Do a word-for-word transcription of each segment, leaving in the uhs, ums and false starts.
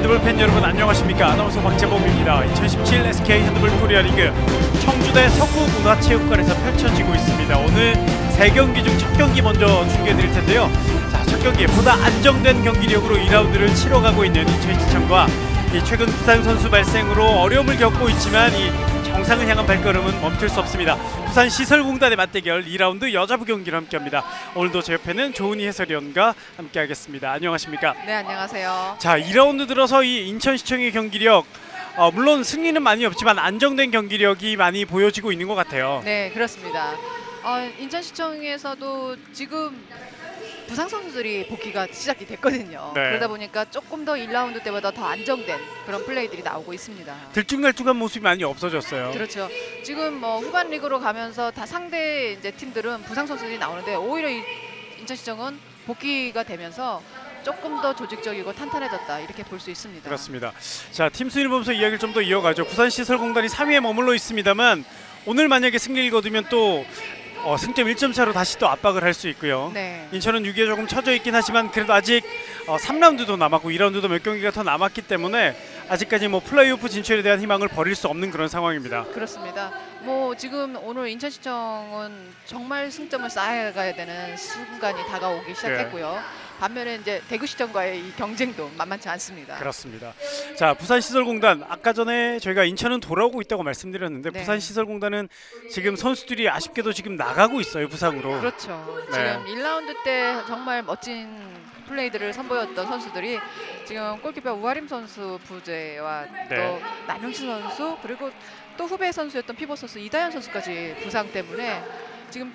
핸드볼 팬 여러분 안녕하십니까. 아나운서 박재범입니다. 이천십칠 에스케이 핸드볼 코리아 리그 청주대 서구문화체육관에서 펼쳐지고 있습니다. 오늘 세 경기 중 첫 경기 먼저 중계해드릴 텐데요. 자, 첫 경기 보다 안정된 경기력으로 이 라운드를 치러가고 있는 인천시청과 이 최근 부상 선수 발생으로 어려움을 겪고 있지만 이 정상을 향한 발걸음은 멈출 수 없습니다. 부산 시설공단의 맞대결 이 라운드 여자부 경기를 함께합니다. 오늘도 제 옆에는 조은희 해설위원과 함께하겠습니다. 안녕하십니까? 네, 안녕하세요. 자, 이 라운드 들어서 이 인천시청의 경기력 어, 물론 승리는 많이 없지만 안정된 경기력이 많이 보여지고 있는 것 같아요. 네, 그렇습니다. 어, 인천시청에서도 지금 부상 선수들이 복귀가 시작이 됐거든요. 네. 그러다 보니까 조금 더 일 라운드 때보다 더 안정된 그런 플레이들이 나오고 있습니다. 들쭉날쭉한 모습이 많이 없어졌어요. 그렇죠. 지금 뭐 후반 리그로 가면서 다 상대 이제 팀들은 부상 선수들이 나오는데 오히려 이 인천시청은 복귀가 되면서 조금 더 조직적이고 탄탄해졌다 이렇게 볼 수 있습니다. 그렇습니다. 자, 팀 순위를 보면서 이야기를 좀 더 이어가죠. 부산시설공단이 삼 위에 머물러 있습니다만 오늘 만약에 승리를 거두면 또 어, 승점 일 점 차로 다시 또 압박을 할 수 있고요. 네. 인천은 육 위에 조금 처져 있긴 하지만 그래도 아직 어, 삼 라운드도 남았고 이 라운드도 몇 경기가 더 남았기 때문에 아직까지 뭐 플레이오프 진출에 대한 희망을 버릴 수 없는 그런 상황입니다. 그렇습니다. 뭐 지금 오늘 인천시청은 정말 승점을 쌓아가야 되는 순간이 다가오기 시작했고요. 네. 반면에 이제 대구시청과의 이 경쟁도 만만치 않습니다. 그렇습니다. 자, 부산시설공단 아까 전에 저희가 인천은 돌아오고 있다고 말씀드렸는데 네. 부산시설공단은 지금 선수들이 아쉽게도 지금 나가고 있어요, 부상으로. 그렇죠. 네. 지금 일 라운드 때 정말 멋진 플레이들을 선보였던 선수들이 지금 골키퍼 우하림 선수 부재와 네. 또 남영신 선수 그리고 또 후배 선수였던 피벗 선수 이다현 선수까지 부상 때문에 지금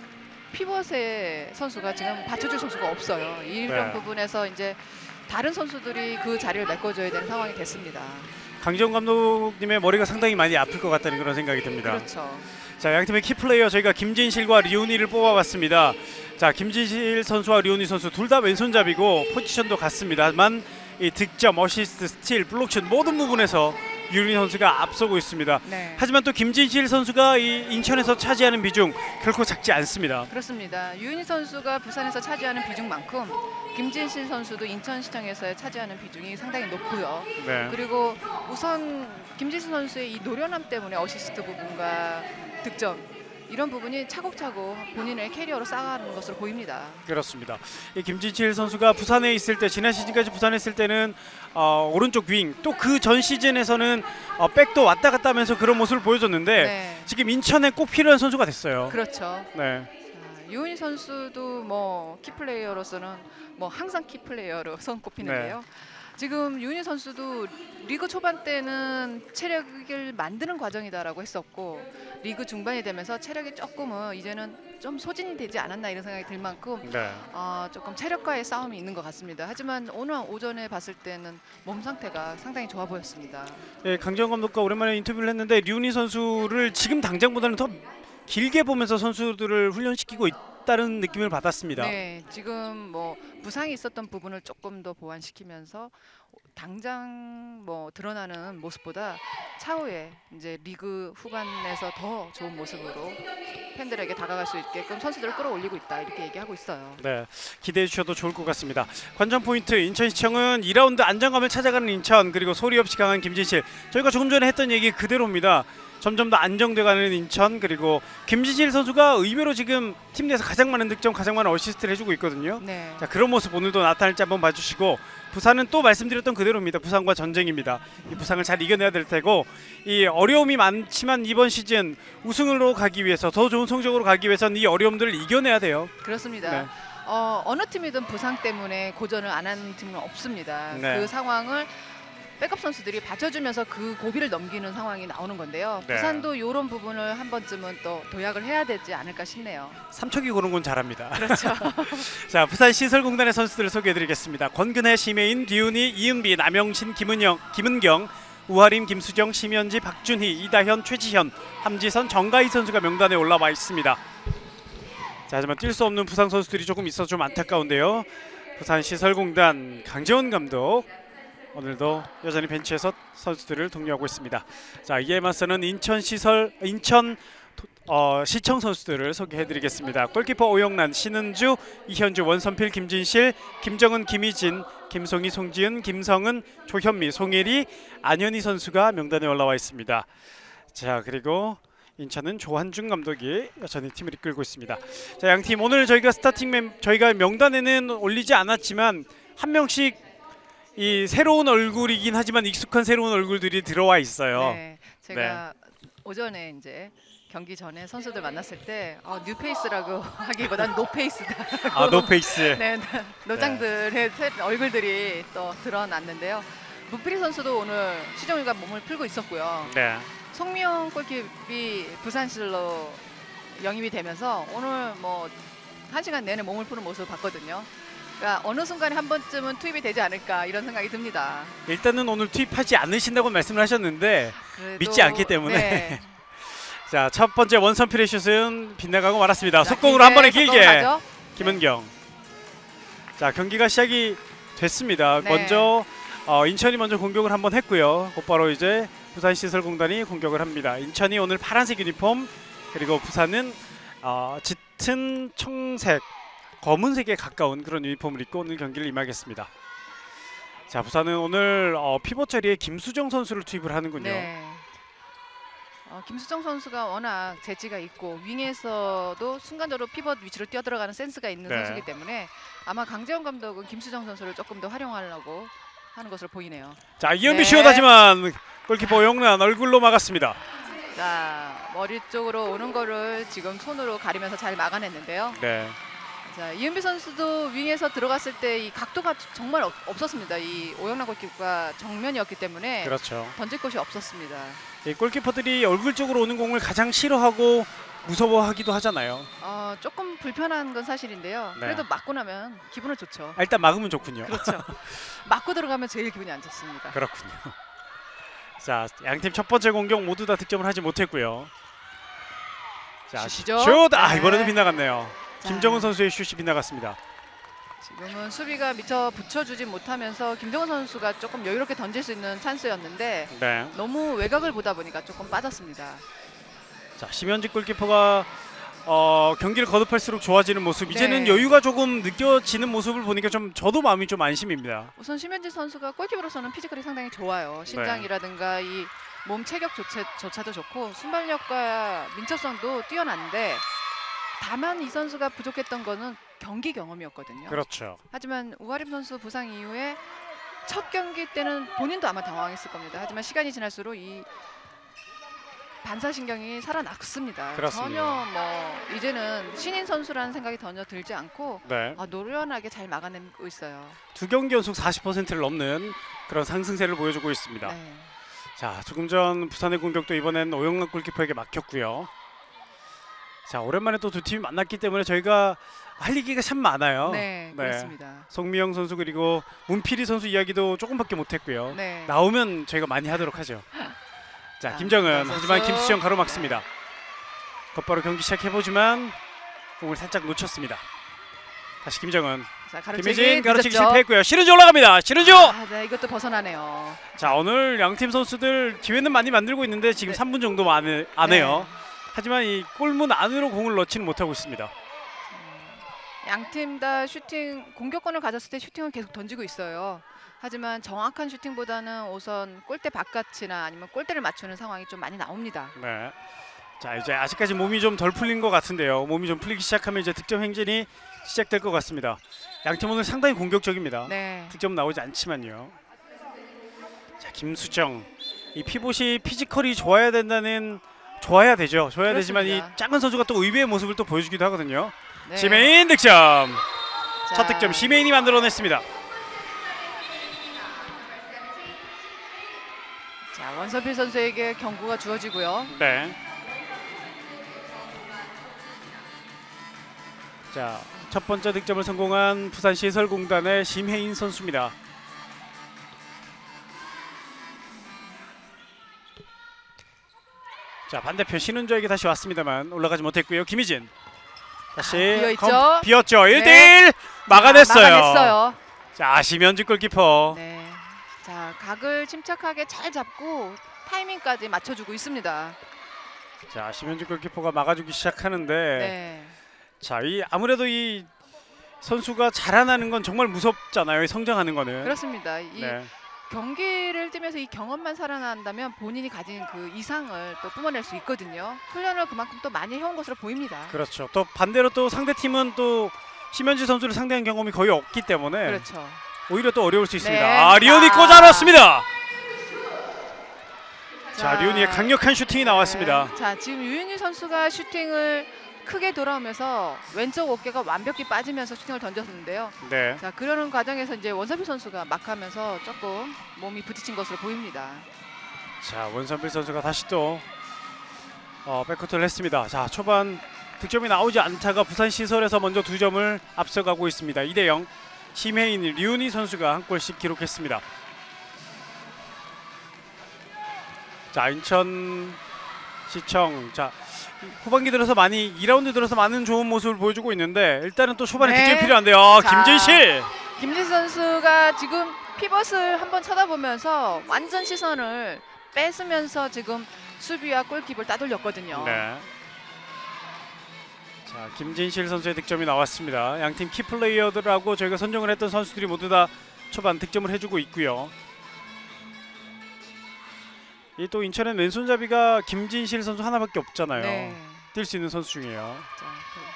피벗의 선수가 지금 받쳐줄 선수가 없어요. 이런 네. 부분에서 이제 다른 선수들이 그 자리를 메꿔줘야 되는 상황이 됐습니다. 강정 감독님의 머리가 상당히 많이 아플 것 같다는 그런 생각이 듭니다. 그렇죠. 자, 양팀의 키플레이어 저희가 김진실과 리오니를 뽑아봤습니다. 자, 김진실 선수와 리오니 선수 둘 다 왼손잡이고 포지션도 같습니다만 이 득점, 어시스트, 스틸, 블록슛 모든 부분에서 리오니 선수가 앞서고 있습니다. 네. 하지만 또 김진실 선수가 이 인천에서 차지하는 비중 결코 작지 않습니다. 그렇습니다. 유은희 선수가 부산에서 차지하는 비중만큼 김진실 선수도 인천시청에서 차지하는 비중이 상당히 높고요. 네. 그리고 우선 김진실 선수의 이 노련함 때문에 어시스트 부분과 득점 이런 부분이 차곡차곡 본인의 캐리어로 쌓아가는 것으로 보입니다. 그렇습니다. 이 김진실 선수가 부산에 있을 때 지난 시즌까지 부산에 있을 때는 어, 오른쪽 윙 또 그 전 시즌에서는 어, 백도 왔다 갔다 하면서 그런 모습을 보여줬는데 네. 지금 인천에 꼭 필요한 선수가 됐어요. 그렇죠. 네. 유은희 선수도 뭐 키플레이어로서는 뭐 항상 키플레이어로 손꼽히는데요. 네. 지금 유은희 선수도 리그 초반 때는 체력을 만드는 과정이다라고 했었고 리그 중반이 되면서 체력이 조금은 이제는 좀 소진이 되지 않았나 이런 생각이 들 만큼 네. 어, 조금 체력과의 싸움이 있는 것 같습니다. 하지만 오늘 오전에 봤을 때는 몸 상태가 상당히 좋아 보였습니다. 예, 강정 감독과 오랜만에 인터뷰를 했는데 류은희 선수를 지금 당장보다는 더 길게 보면서 선수들을 훈련시키고 있다는 느낌을 받았습니다. 네, 지금 뭐 부상이 있었던 부분을 조금 더 보완시키면서 당장 뭐 드러나는 모습보다 차후에 이제 리그 후반에서 더 좋은 모습으로 팬들에게 다가갈 수 있게끔 선수들을 끌어올리고 있다 이렇게 얘기하고 있어요. 네, 기대해 주셔도 좋을 것 같습니다. 관전 포인트 인천시청은 이 라운드 안정감을 찾아가는 인천 그리고 소리 없이 강한 김진실 저희가 조금 전에 했던 얘기 그대로입니다. 점점 더 안정돼가는 인천 그리고 김진실 선수가 의외로 지금 팀 내에서 가장 많은 득점 가장 많은 어시스트를 해주고 있거든요. 네. 자, 그런 모습 오늘도 나타날지 한번 봐주시고 부산은 또 말씀드렸던 그대로입니다. 부산과 전쟁입니다. 이 부상을 잘 이겨내야 될 테고 이 어려움이 많지만 이번 시즌 우승으로 가기 위해서 더 좋은 성적으로 가기 위해서는 이 어려움들을 이겨내야 돼요. 그렇습니다. 네. 어, 어느 팀이든 부상 때문에 고전을 안 하는 팀은 없습니다. 네. 그 상황을 백업 선수들이 받쳐주면서 그 고비를 넘기는 상황이 나오는 건데요. 네. 부산도 이런 부분을 한 번쯤은 또 도약을 해야 되지 않을까 싶네요. 삼척이 고른 건 잘합니다. 그렇죠. 자, 부산 시설공단의 선수들을 소개해드리겠습니다. 권근혜, 심혜인, 류은희, 이은비, 남영신, 김은영, 김은경, 우하림, 김수정, 심현지, 박준희, 이다현, 최지현, 함지선, 정가희 선수가 명단에 올라와 있습니다. 자, 하지만 뛸 수 없는 부상 선수들이 조금 있어서 좀 안타까운데요. 부산 시설공단 강재원 감독 오늘도 여전히 벤치에서 선수들을 독려하고 있습니다. 자, 이에 맞서는 인천 시설 인천 어, 시청 선수들을 소개해드리겠습니다. 골키퍼 오영란, 신은주, 이현주, 원선필, 김진실, 김정은, 김희진, 김송희, 송지은, 김성은, 조현미, 송혜리, 안현희 선수가 명단에 올라와 있습니다. 자, 그리고 인천은 조한중 감독이 여전히 팀을 이끌고 있습니다. 자, 양팀 오늘 저희가 스타팅 멤 저희가 명단에는 올리지 않았지만 한 명씩 이 새로운 얼굴이긴 하지만 익숙한 새로운 얼굴들이 들어와 있어요. 네, 제가 오전에 이제 경기 전에 선수들 만났을 때 어, 뉴페이스라고 하기보다는 노페이스다. 아, 노페이스. 네, 노장들의 새 얼굴들이 또 드러났는데요. 문필이 선수도 오늘 시정일과 몸을 풀고 있었고요. 네. 송미영 골키퍼이 부산실로 영입이 되면서 오늘 뭐 한 시간 내내 몸을 푸는 모습을 봤거든요. 그러니까 어느 순간에 한 번쯤은 투입이 되지 않을까 이런 생각이 듭니다. 일단은 오늘 투입하지 않으신다고 말씀을 하셨는데 그래도, 믿지 않기 때문에 네. 자, 첫 번째 원선필의 슛은 빗나가고 말았습니다. 자, 속공으로 한 번에 속공으로 길게 가죠. 김은경. 자, 경기가 시작이 됐습니다. 네. 먼저 어, 인천이 먼저 공격을 한번 했고요. 곧바로 이제 부산시설공단이 공격을 합니다. 인천이 오늘 파란색 유니폼, 그리고 부산은 어, 짙은 청색, 검은색에 가까운 그런 유니폼을 입고 오늘 경기를 임하겠습니다. 자, 부산은 오늘 어, 피벗 자리에 김수정 선수를 투입을 하는군요. 네. 어, 김수정 선수가 워낙 재치가 있고 윙에서도 순간적으로 피벗 위치로 뛰어들어가는 센스가 있는 네. 선수이기 때문에 아마 강재원 감독은 김수정 선수를 조금 더 활용하려고 하는 것으로 보이네요. 자, 이현비 네. 시원하지만 골키퍼 오영란 얼굴로 막았습니다. 자, 머리 쪽으로 오는 거를 지금 손으로 가리면서 잘 막아냈는데요. 네. 자, 이은비 선수도 윙에서 들어갔을 때 이 각도가 정말 없, 없었습니다. 이 오영란 골키퍼가 정면이었기 때문에 그렇죠. 던질 곳이 없었습니다. 이 골키퍼들이 얼굴 쪽으로 오는 공을 가장 싫어하고 무서워하기도 하잖아요. 어, 조금 불편한 건 사실인데요. 네. 그래도 맞고 나면 기분은 좋죠. 아, 일단 막으면 좋군요. 그렇죠. 맞고 들어가면 제일 기분이 안 좋습니다. 그렇군요. 자, 양팀 첫 번째 공격 모두 다 득점을 하지 못했고요. 자, 슛이죠? 슛! 아, 네. 이번에도 빗나갔네요. 자. 김정은 선수의 슛이 빗나갔습니다. 지금은 수비가 미처 붙여주지 못하면서 김정은 선수가 조금 여유롭게 던질 수 있는 찬스였는데 네. 너무 외곽을 보다 보니까 조금 빠졌습니다. 자, 심현직 골키퍼가 어, 경기를 거듭할수록 좋아지는 모습. 이제는 네. 여유가 조금 느껴지는 모습을 보니까 좀 저도 마음이 좀 안심입니다. 우선 심현지 선수가 골키퍼로서는 피지컬이 상당히 좋아요. 신장이라든가 이 몸 체격조차도 좋고 순발력과 민첩성도 뛰어난데 다만 이 선수가 부족했던 거는 경기 경험이었거든요. 그렇죠. 하지만 우아림 선수 부상 이후에 첫 경기 때는 본인도 아마 당황했을 겁니다. 하지만 시간이 지날수록 이 반사신경이 살아났습니다. 그렇습니다. 전혀 뭐 이제는 신인 선수라는 생각이 전혀 들지 않고 네. 아, 노련하게 잘 막아내고 있어요. 두 경기 연속 사십 퍼센트를 넘는 그런 상승세를 보여주고 있습니다. 네. 자, 조금 전 부산의 공격도 이번엔 오영란 골키퍼에게 막혔고요. 자, 오랜만에 또 두 팀이 만났기 때문에 저희가 할 얘기가 참 많아요. 네, 그렇습니다. 송미영 선수 그리고 문필이 선수 이야기도 조금밖에 못했고요. 네. 나오면 저희가 많이 하도록 하죠. 자, 자, 김정은. 선수. 하지만 김수정 가로막습니다. 곧바로 경기 시작해보지만 공을 살짝 놓쳤습니다. 다시 김정은. 자, 가로채기 김혜진 가로채기 늦었죠. 실패했고요. 신은주 올라갑니다. 신은주! 아, 네, 이것도 벗어나네요. 자, 오늘 양팀 선수들 기회는 많이 만들고 있는데 지금 네. 삼 분 정도 안, 해, 안 네. 해요. 하지만 이 골문 안으로 공을 넣지는 못하고 있습니다. 양 팀 다 슈팅 공격권을 가졌을 때 슈팅은 계속 던지고 있어요. 하지만 정확한 슈팅보다는 우선 골대 바깥이나 아니면 골대를 맞추는 상황이 좀 많이 나옵니다. 네. 자, 이제 아직까지 몸이 좀 덜 풀린 것 같은데요. 몸이 좀 풀리기 시작하면 이제 득점 행진이 시작될 것 같습니다. 양팀 오늘 상당히 공격적입니다. 네. 득점 나오지 않지만요. 자, 김수정. 이 피봇이 피지컬이 좋아야 된다는 좋아야 되죠. 좋아야 되지만 이 그렇습니다. 작은 선수가 또 의외의 모습을 또 보여주기도 하거든요. 네. 시메인 득점. 자, 첫 득점 시메인이 만들어냈습니다. 자, 원서필 선수에게 경고가 주어지고요. 네. 자, 첫 번째 득점을 성공한 부산시설공단의 심혜인 선수입니다. 자, 반대편 신은주에게 다시 왔습니다만 올라가지 못했고요. 김희진 다시 아, 비어있죠? 검, 비었죠. 일 대 일 네. 막아냈어요. 아, 막아냈어요. 자, 심현주 골키퍼. 네. 자, 각을 침착하게 잘 잡고 타이밍까지 맞춰주고 있습니다. 자, 심현지 골키퍼가 막아주기 시작하는데 네. 자, 이 아무래도 이 선수가 자라나는 건 정말 무섭잖아요. 이 성장하는 거는. 그렇습니다. 이 네. 경기를 뛰면서 이 경험만 살아난다면 본인이 가진 그 이상을 또 뿜어낼 수 있거든요. 훈련을 그만큼 또 많이 해온 것으로 보입니다. 그렇죠. 또 반대로 또 상대 팀은 또 심현지 선수를 상대한 경험이 거의 없기 때문에 그렇죠. 오히려 또 어려울 수 있습니다. 네. 아, 리온이 자. 꽂아놨습니다. 자, 자, 리온이의 강력한 슈팅이 나왔습니다. 네. 자, 지금 유윤희 선수가 슈팅을 크게 돌아오면서 왼쪽 어깨가 완벽히 빠지면서 슈팅을 던졌는데요. 네. 자, 그러는 과정에서 이제 원섭일 선수가 막하면서 조금 몸이 부딪힌 것으로 보입니다. 자, 원선필 선수가 다시 또 어, 백커트를 했습니다. 자, 초반 득점이 나오지 않다가 부산 시설에서 먼저 두 점을 앞서가고 있습니다. 이 대 영. 심혜인, 류은희 선수가 한 골씩 기록했습니다. 자, 인천 시청. 자, 후반기 들어서 많이 이 라운드 들어서 많은 좋은 모습을 보여주고 있는데 일단은 또 초반에 네. 득점이 필요한데요. 아, 자. 김진실. 김진 선수가 지금 피벗을 한번 쳐다보면서 완전 시선을 뺏으면서 지금 수비와 골키퍼를 따돌렸거든요. 네. 자, 김진실 선수의 득점이 나왔습니다. 양팀 키플레이어들하고 저희가 선정을 했던 선수들이 모두 다 초반 득점을 해주고 있고요. 이 또 인천의 왼손잡이가 김진실 선수 하나밖에 없잖아요. 네. 뛸 수 있는 선수 중이에요. 자,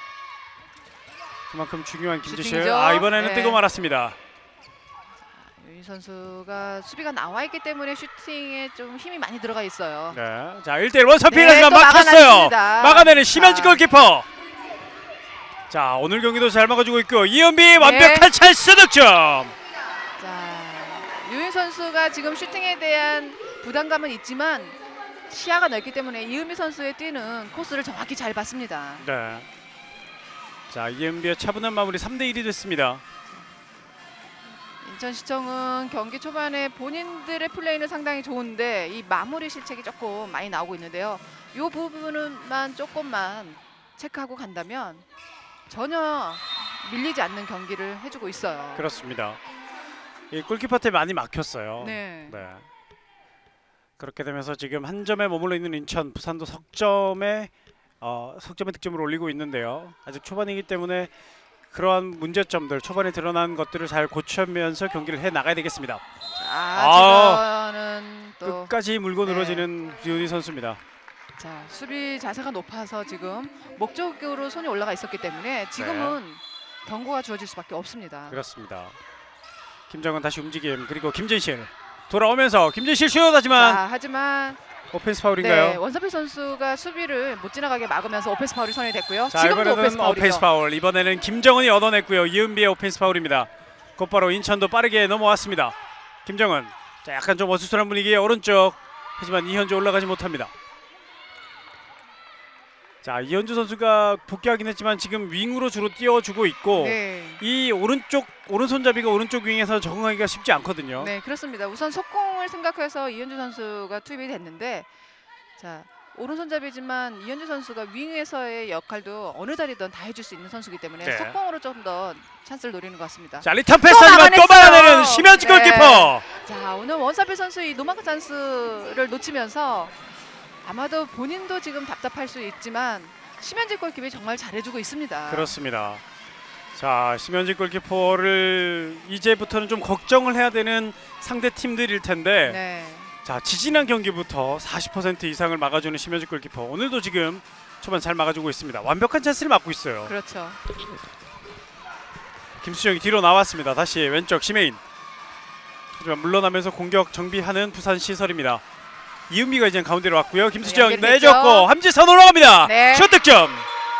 그만큼 중요한 김진실. 슈팅이죠? 아, 이번에는 네. 뜨고 말았습니다. 유인 선수가 수비가 나와 있기 때문에 슈팅에 좀 힘이 많이 들어가 있어요. 네. 자, 일 대 일 원서필 네, 하지만 또 막혔어요. 막아냈습니다. 막아내는 심현지 자. 골키퍼. 자, 오늘 경기도 잘 막아주고 있고 이은비 완벽한 찬스 득점. 자, 유인 선수가 지금 슈팅에 대한 부담감은 있지만 시야가 넓기 때문에 이은비 선수의 뛰는 코스를 정확히 잘 봤습니다. 네. 자, 이은비의 차분한 마무리 삼 대 일이 됐습니다. 인천시청은 경기 초반에 본인들의 플레이는 상당히 좋은데 이 마무리 실책이 조금 많이 나오고 있는데요. 이 부분만 조금만 체크하고 간다면 전혀 밀리지 않는 경기를 해주고 있어요. 그렇습니다. 이 골키퍼한테 많이 막혔어요. 네. 네. 그렇게 되면서 지금 한 점에 머물러 있는 인천, 부산도 석점에 어, 석점의 득점을 올리고 있는데요. 아직 초반이기 때문에 그러한 문제점들, 초반에 드러난 것들을 잘 고쳐면서 경기를 해 나가야 되겠습니다. 아, 지금은 또 끝까지 물고 네. 늘어지는 류은희 선수입니다. 자, 수비 자세가 높아서 지금 목적으로 손이 올라가 있었기 때문에 지금은 경고가 주어질 수밖에 없습니다. 그렇습니다. 김정은 다시 움직임, 그리고 김진실 돌아오면서 김진실 슛 하지만 자, 하지만 오펜스 파울인가요? 네, 원서필 선수가 수비를 못 지나가게 막으면서 오펜스 파울이 선이 됐고요. 자, 지금도 이번에는 오펜스 파울이죠. 오펜스 파울. 이번에는 김정은이 얻어냈고요. 이은비의 오펜스 파울입니다. 곧바로 인천도 빠르게 넘어왔습니다. 김정은. 자, 약간 좀 어수선한 분위기의 오른쪽. 하지만 이현주 올라가지 못합니다. 자, 이현주 선수가 복귀하긴 했지만 지금 윙으로 주로 띄워주고 있고 네. 이 오른쪽 오른손잡이가 오른쪽 윙에서 적응하기가 쉽지 않거든요. 네, 그렇습니다. 우선 속공을 생각해서 이현주 선수가 투입이 됐는데, 자, 오른손잡이지만 이현주 선수가 윙에서의 역할도 어느 자리든 다 해줄 수 있는 선수이기 때문에 네. 속공으로 좀 더 찬스를 노리는 것 같습니다. 자, 리턴 패스하지만 또 막아냈어요. 막아내는 심현지 네. 골키퍼. 자, 오늘 원서필 선수의 노마크 찬스를 놓치면서 아마도 본인도 지금 답답할 수 있지만 심현지 골키퍼이 정말 잘해주고 있습니다. 그렇습니다. 자, 심현지 골키퍼를 이제부터는 좀 걱정을 해야 되는 상대 팀들일 텐데 네. 자, 지지난 경기부터 사십 퍼센트 이상을 막아주는 심현지 골키퍼 오늘도 지금 초반 잘 막아주고 있습니다. 완벽한 찬스를 막고 있어요. 그렇죠. 김수정이 뒤로 나왔습니다. 다시 왼쪽 심혜인. 하지만 물러나면서 공격 정비하는 부산 시설입니다. 이은비가 이제 가운데로 왔고요. 김수정 연결됐죠? 내줬고 함지선 올라갑니다. 네. 슛 득점.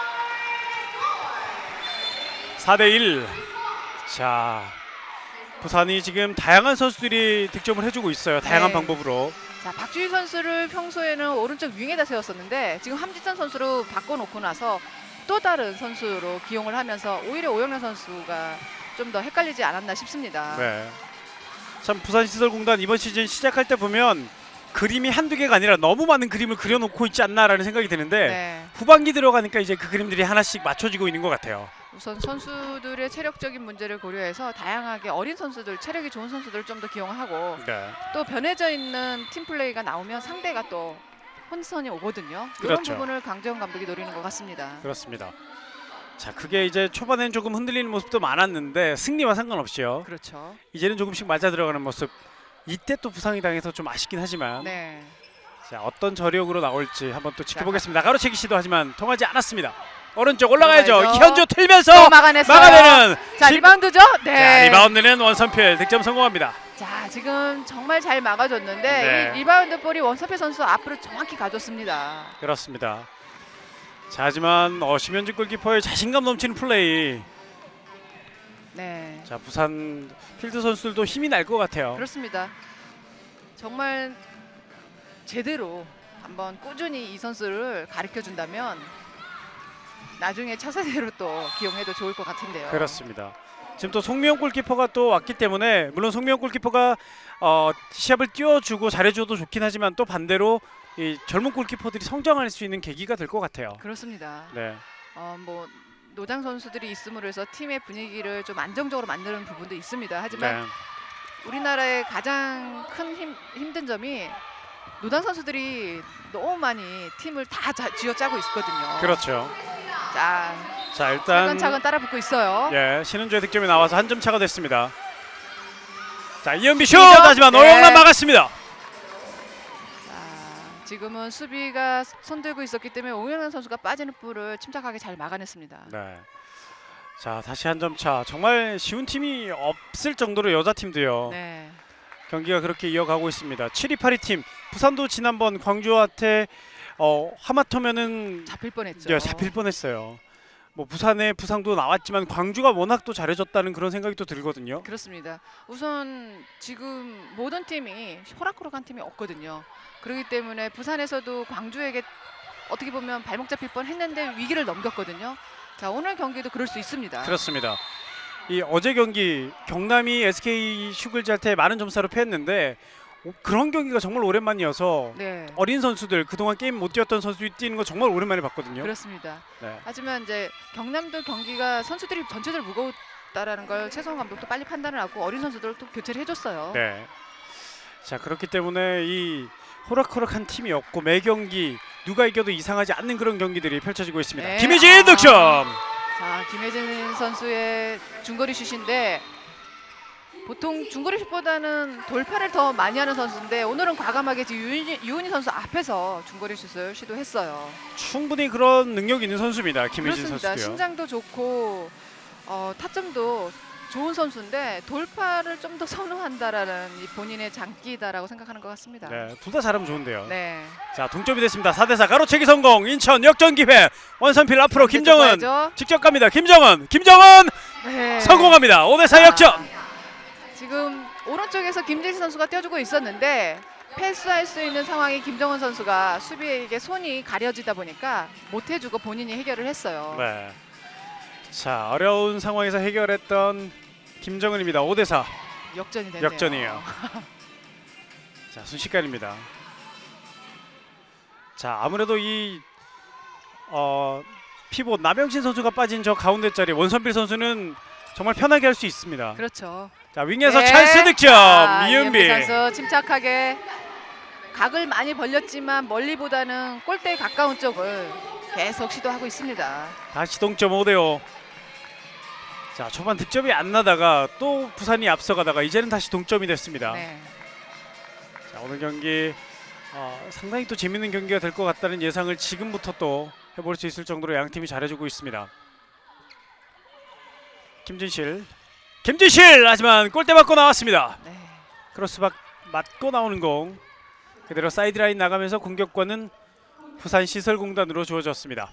사 대 일. 자, 부산이 지금 다양한 선수들이 득점을 해주고 있어요. 다양한 네. 방법으로. 자, 박주희 선수를 평소에는 오른쪽 윙에다 세웠었는데 지금 함지선 선수로 바꿔놓고 나서 또 다른 선수로 기용을 하면서 오히려 오영란 선수가 좀 더 헷갈리지 않았나 싶습니다. 네. 참 부산시설공단 이번 시즌 시작할 때 보면 그림이 한두 개가 아니라 너무 많은 그림을 그려놓고 있지 않나라는 생각이 드는데 네. 후반기 들어가니까 이제 그 그림들이 하나씩 맞춰지고 있는 것 같아요. 우선 선수들의 체력적인 문제를 고려해서 다양하게 어린 선수들, 체력이 좋은 선수들을 좀 더 기용하고 네. 또 변해져 있는 팀 플레이가 나오면 상대가 또 혼선이 오거든요. 그렇죠. 이런 부분을 강재원 감독이 노리는 것 같습니다. 그렇습니다. 자, 그게 이제 초반엔 조금 흔들리는 모습도 많았는데 승리와 상관없이요. 그렇죠. 이제는 조금씩 맞아 들어가는 모습. 이때 또 부상이 당해서 좀 아쉽긴 하지만 네. 자, 어떤 저력으로 나올지 한번 또 지켜보겠습니다. 가로채기 시도하지만 통하지 않았습니다. 오른쪽 올라가야죠. 올라가야죠. 이현주 틀면서 또 막아냈어요. 막아내는 자, 시- 리바운드죠? 네. 자, 리바운드는 원선필 득점 성공합니다. 자, 지금 정말 잘 막아줬는데 네. 이 리바운드 볼이 원서필 선수 앞으로 정확히 가줬습니다. 그렇습니다. 자, 하지만 어, 심현준 골키퍼의 자신감 넘치는 플레이. 네. 자, 부산 필드 선수들도 힘이 날 것 같아요. 그렇습니다. 정말 제대로 한번 꾸준히 이 선수를 가르쳐 준다면 나중에 차세대로 또 기용해도 좋을 것 같은데요. 그렇습니다. 지금 또 송미영 골키퍼가 또 왔기 때문에 물론 송미영 골키퍼가 어, 시합을 띄워주고 잘해줘도 좋긴 하지만 또 반대로 이 젊은 골키퍼들이 성장할 수 있는 계기가 될 것 같아요. 그렇습니다. 네, 어, 뭐 노장 선수들이 있음으로 해서 팀의 분위기를 좀 안정적으로 만드는 부분도 있습니다. 하지만 네, 우리나라의 가장 큰 힘, 힘든 점이 노장 선수들이 너무 많이 팀을 다 자, 쥐어짜고 있거든요. 그렇죠. 자, 자, 일단 차근차근 따라붙고 있어요. 예, 신은주의 득점이 나와서 한 점 차가 됐습니다. 자, 이현비 슛! 이점? 하지만 네. 오영란 막았습니다. 자, 지금은 수비가 손들고 있었기 때문에 오영란 선수가 빠지는 볼을 침착하게 잘 막아냈습니다. 네. 자, 다시 한 점 차. 정말 쉬운 팀이 없을 정도로 여자 팀도요. 네. 경기가 그렇게 이어가고 있습니다. 칠 위 팔 위 팀 부산도 지난번 광주한테 어, 하마터면은 잡힐 뻔했죠. 예, 잡힐 뻔했어요. 뭐 부산의 부상도 나왔지만 광주가 워낙 또 잘해줬다는 그런 생각이 또 들거든요. 그렇습니다. 우선 지금 모든 팀이 호락호락한 팀이 없거든요. 그렇기 때문에 부산에서도 광주에게 어떻게 보면 발목 잡힐 뻔했는데 위기를 넘겼거든요. 자, 오늘 경기도 그럴 수 있습니다. 그렇습니다. 이 어제 경기 경남이 에스케이 슈글즈한테 많은 점수로 패했는데 어, 그런 경기가 정말 오랜만이어서 네, 어린 선수들 그동안 게임 못 뛰었던 선수들이 뛰는 거 정말 오랜만에 봤거든요. 그렇습니다. 네. 하지만 이제 경남도 경기가 선수들이 전체적으로 무거웠다라는 걸 최성원 감독도 빨리 판단을 하고 어린 선수들을 또 교체를 해줬어요. 네. 자, 그렇기 때문에 이 호락호락한 팀이 없고 매 경기 누가 이겨도 이상하지 않는 그런 경기들이 펼쳐지고 있습니다. 네. 김희진 아. 득점. 자, 김혜진 선수의 중거리 슛인데 보통 중거리 슛보다는 돌파를 더 많이 하는 선수인데 오늘은 과감하게 지금 유은희, 유은희 선수 앞에서 중거리 슛을 시도했어요. 충분히 그런 능력 있는 선수입니다. 김희진 그렇습니다. 선수도요. 신장도 좋고 어, 타점도 좋은 선수인데 돌파를 좀 더 선호한다라는 이 본인의 장기다라고 생각하는 것 같습니다. 네, 둘 다 잘하면 좋은데요. 네. 자, 동점이 됐습니다. 사 대 사 가로채기 성공. 인천 역전 기회. 원선필 앞으로 김정은 봐야죠. 직접 갑니다. 김정은. 김정은 네. 성공합니다. 오 대 사 역전. 아, 지금 오른쪽에서 김재시 선수가 뛰어주고 있었는데 패스할 수 있는 상황이 김정은 선수가 수비에게 손이 가려지다 보니까 못 해주고 본인이 해결을 했어요. 네. 자, 어려운 상황에서 해결했던 김정은입니다. 오 대 사 역전이 됐네요. 역전이에요. 자, 순식간입니다. 자, 아무래도 이 어, 피봇 남영신 선수가 빠진 저 가운데 자리 원선필 선수는 정말 편하게 할 수 있습니다. 그렇죠. 자, 윙에서 네. 찬스 득점. 자, 이은비. 이은비 선수 침착하게 각을 많이 벌렸지만 멀리보다는 골대에 가까운 쪽을 계속 시도하고 있습니다. 다시 동점 오 대 오. 자, 초반 득점이 안 나다가 또 부산이 앞서가다가 이제는 다시 동점이 됐습니다. 네. 자, 오늘 경기 어, 상당히 또 재밌는 경기가 될 것 같다는 예상을 지금부터 또 해볼 수 있을 정도로 양 팀이 잘해주고 있습니다. 김진실, 김진실 하지만 골대 맞고 나왔습니다. 네. 크로스박 맞고 나오는 공 그대로 사이드라인 나가면서 공격권은 부산 시설공단으로 주어졌습니다.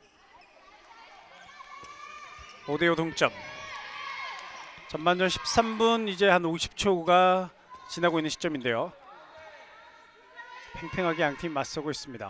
오 대 오 동점. 전반전 십삼 분 이제 한 오십 초가 지나고 있는 시점인데요. 팽팽하게 양팀 맞서고 있습니다.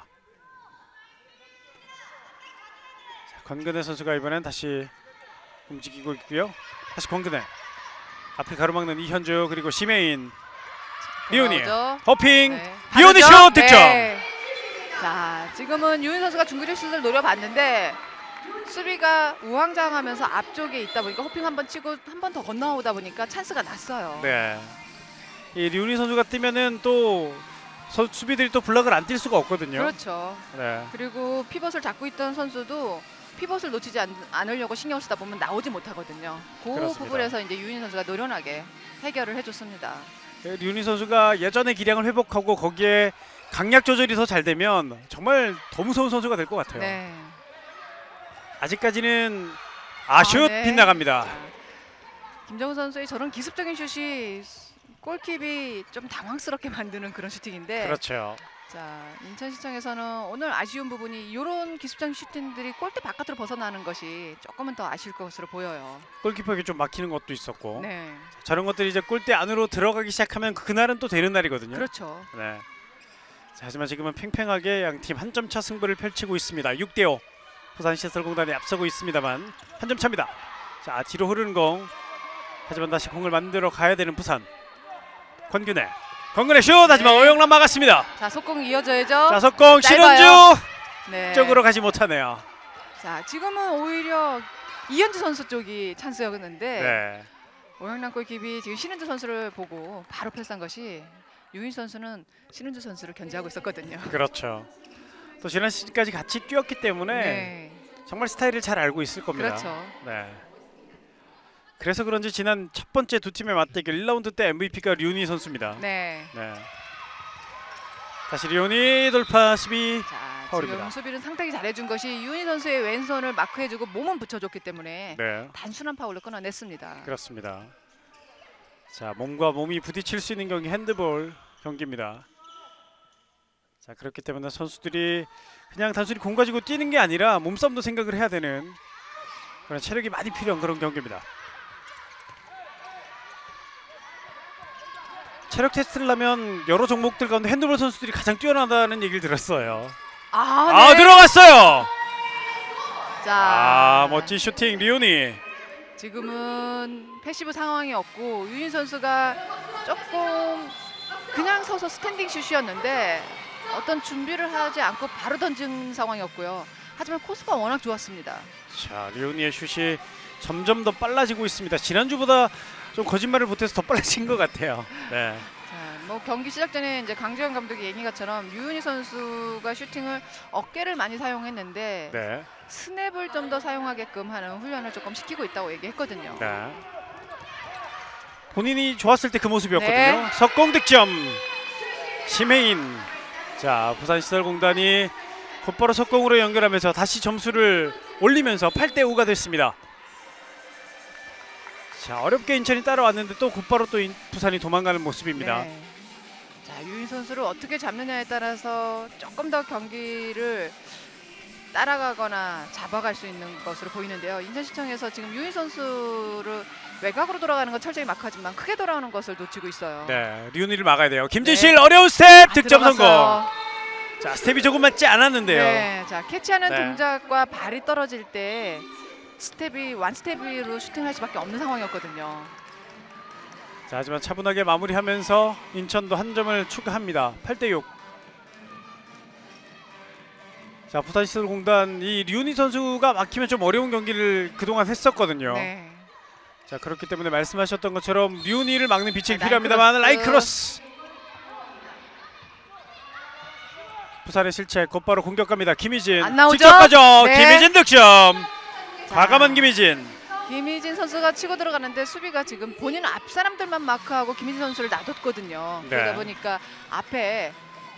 자, 권근혜 선수가 이번엔 다시 움직이고 있고요. 다시 권근혜. 앞을 가로막는 이현주 그리고 심혜인. 리온이 나오죠. 허핑. 네. 리온이 슛 다르죠? 득점. 네. 자, 지금은 유인 선수가 중거리 슛을 노려봤는데 수비가 우왕좌왕하면서 앞쪽에 있다 보니까 호핑 한번 치고 한 번 더 건너오다 보니까 찬스가 났어요. 네. 이 리온이 선수가 뛰면은 또 서, 수비들이 또 블락을 안 뛸 수가 없거든요. 그렇죠. 네. 그리고 피벗을 잡고 있던 선수도 피벗을 놓치지 않, 않으려고 신경을 쓰다 보면 나오지 못하거든요. 그 그렇습니다. 부분에서 이제 유인 선수가 노련하게 해결을 해줬습니다. 류니 선수가 예전의 기량을 회복하고 거기에 강약 조절이 더 잘 되면 정말 더 무서운 선수가 될 것 같아요. 네. 아직까지는 아슛 아, 네. 빗나갑니다. 자, 김정우 선수의 저런 기습적인 슛이 골킵이 좀 당황스럽게 만드는 그런 슈팅인데 그렇죠. 자, 인천시청에서는 오늘 아쉬운 부분이 이런 기습적인 슈팅들이 골대 바깥으로 벗어나는 것이 조금은 더 아쉬울 것으로 보여요. 골키퍼에게 좀 막히는 것도 있었고 네, 저런 것들이 이제 골대 안으로 들어가기 시작하면 그날은 또 되는 날이거든요. 그렇죠. 네. 자, 하지만 지금은 팽팽하게 양팀 한 점 차 승부를 펼치고 있습니다. 육 대 오. 부산시설공단이 앞서고 있습니다만 한 점 차입니다. 자, 뒤로 흐르는 공. 하지만 다시 공을 만들어 가야 되는 부산. 권근혜. 권근혜 슛! 하지만 네. 오영란 막았습니다. 자, 속공 이어져야죠. 자, 석공 짧아요. 신원주 네. 쪽으로 가지 못하네요. 자, 지금은 오히려 이현주 선수 쪽이 찬스였는데 네. 오영란 골킵이 지금 신은주 선수를 보고 바로 패스한 것이 유인 선수는 신은주 선수를 견제하고 있었거든요. 그렇죠. 또 지난 시즌까지 같이 뛰었기 때문에 네, 정말 스타일을 잘 알고 있을 겁니다. 그렇죠. 네. 그래서 그런지 지난 첫 번째 두 팀의 맞대결 일 라운드 때 엠브이피가 류니 선수입니다. 네. 네. 다시 류니 돌파 수비. 자, 파울입니다. 지금 수비를 상당히 잘해준 것이 유인 선수의 왼손을 마크해주고 몸은 붙여줬기 때문에 네. 단순한 파울을 끊어냈습니다. 그렇습니다. 자, 몸과 몸이 부딪힐 수 있는 경기 핸드볼 경기입니다. 자, 그렇기 때문에 선수들이 그냥 단순히 공 가지고 뛰는 게 아니라 몸싸움도 생각을 해야 되는 그런 체력이 많이 필요한 그런 경기입니다. 체력 테스트를 하면 여러 종목들 가운데 핸드볼 선수들이 가장 뛰어나다는 얘기를 들었어요. 아, 아, 네. 들어갔어요. 자, 아, 멋진 슈팅 류니. 지금은 패시브 상황이 없고 유인 선수가 조금 그냥 서서 스탠딩 슛이었는데 어떤 준비를 하지 않고 바로 던진 상황이었고요. 하지만 코스가 워낙 좋았습니다. 자, 류니의 슛이 점점 더 빨라지고 있습니다. 지난주보다 좀 거짓말을 못해서 더 빨라진 것 같아요. 네. 자, 뭐 경기 시작 전에 이제 강주현 감독이 얘기한 것처럼 유은희 선수가 슈팅을 어깨를 많이 사용했는데 네. 스냅을 좀 더 사용하게끔 하는 훈련을 조금 시키고 있다고 얘기했거든요. 네. 본인이 좋았을 때 그 모습이었거든요. 네. 석공 득점. 심혜인. 자, 부산시설공단이 곧바로 석공으로 연결하면서 다시 점수를 올리면서 팔 대 오가 됐습니다. 자, 어렵게 인천이 따라왔는데 또 곧바로 또 인, 부산이 도망가는 모습입니다. 네. 자, 유인 선수를 어떻게 잡느냐에 따라서 조금 더 경기를 따라가거나 잡아갈 수 있는 것으로 보이는데요. 인천시청에서 지금 유인 선수를 외곽으로 돌아가는 건 철저히 막하지만 크게 돌아오는 것을 놓치고 있어요. 네, 류니를 막아야 돼요. 김진실 네. 어려운 스텝 아, 득점 성공. 들어갔어요. 자, 스텝이 조금 맞지 않았는데요. 네, 자 캐치하는 네. 동작과 발이 떨어질 때 스텝이 완 스텝으로 슈팅할 수밖에 없는 상황이었거든요. 자, 하지만 차분하게 마무리하면서 인천도 한 점을 추가합니다. 팔 대 육. 자, 부산시설공단 이 류니 선수가 막히면 좀 어려운 경기를 그동안 했었거든요. 네. 자, 그렇기 때문에 말씀하셨던 것처럼 류니를 막는 비책이 네, 필요합니다만 라인 라이크로스. 부산의 실책 곧바로 공격 갑니다. 김희진 안 나오죠? 직접 가죠. 네. 김희진 득점. 자, 과감한 김희진. 김희진 선수가 치고 들어가는데 수비가 지금 본인 앞 사람들만 마크하고 김희진 선수를 놔뒀거든요. 네. 그러다 보니까 앞에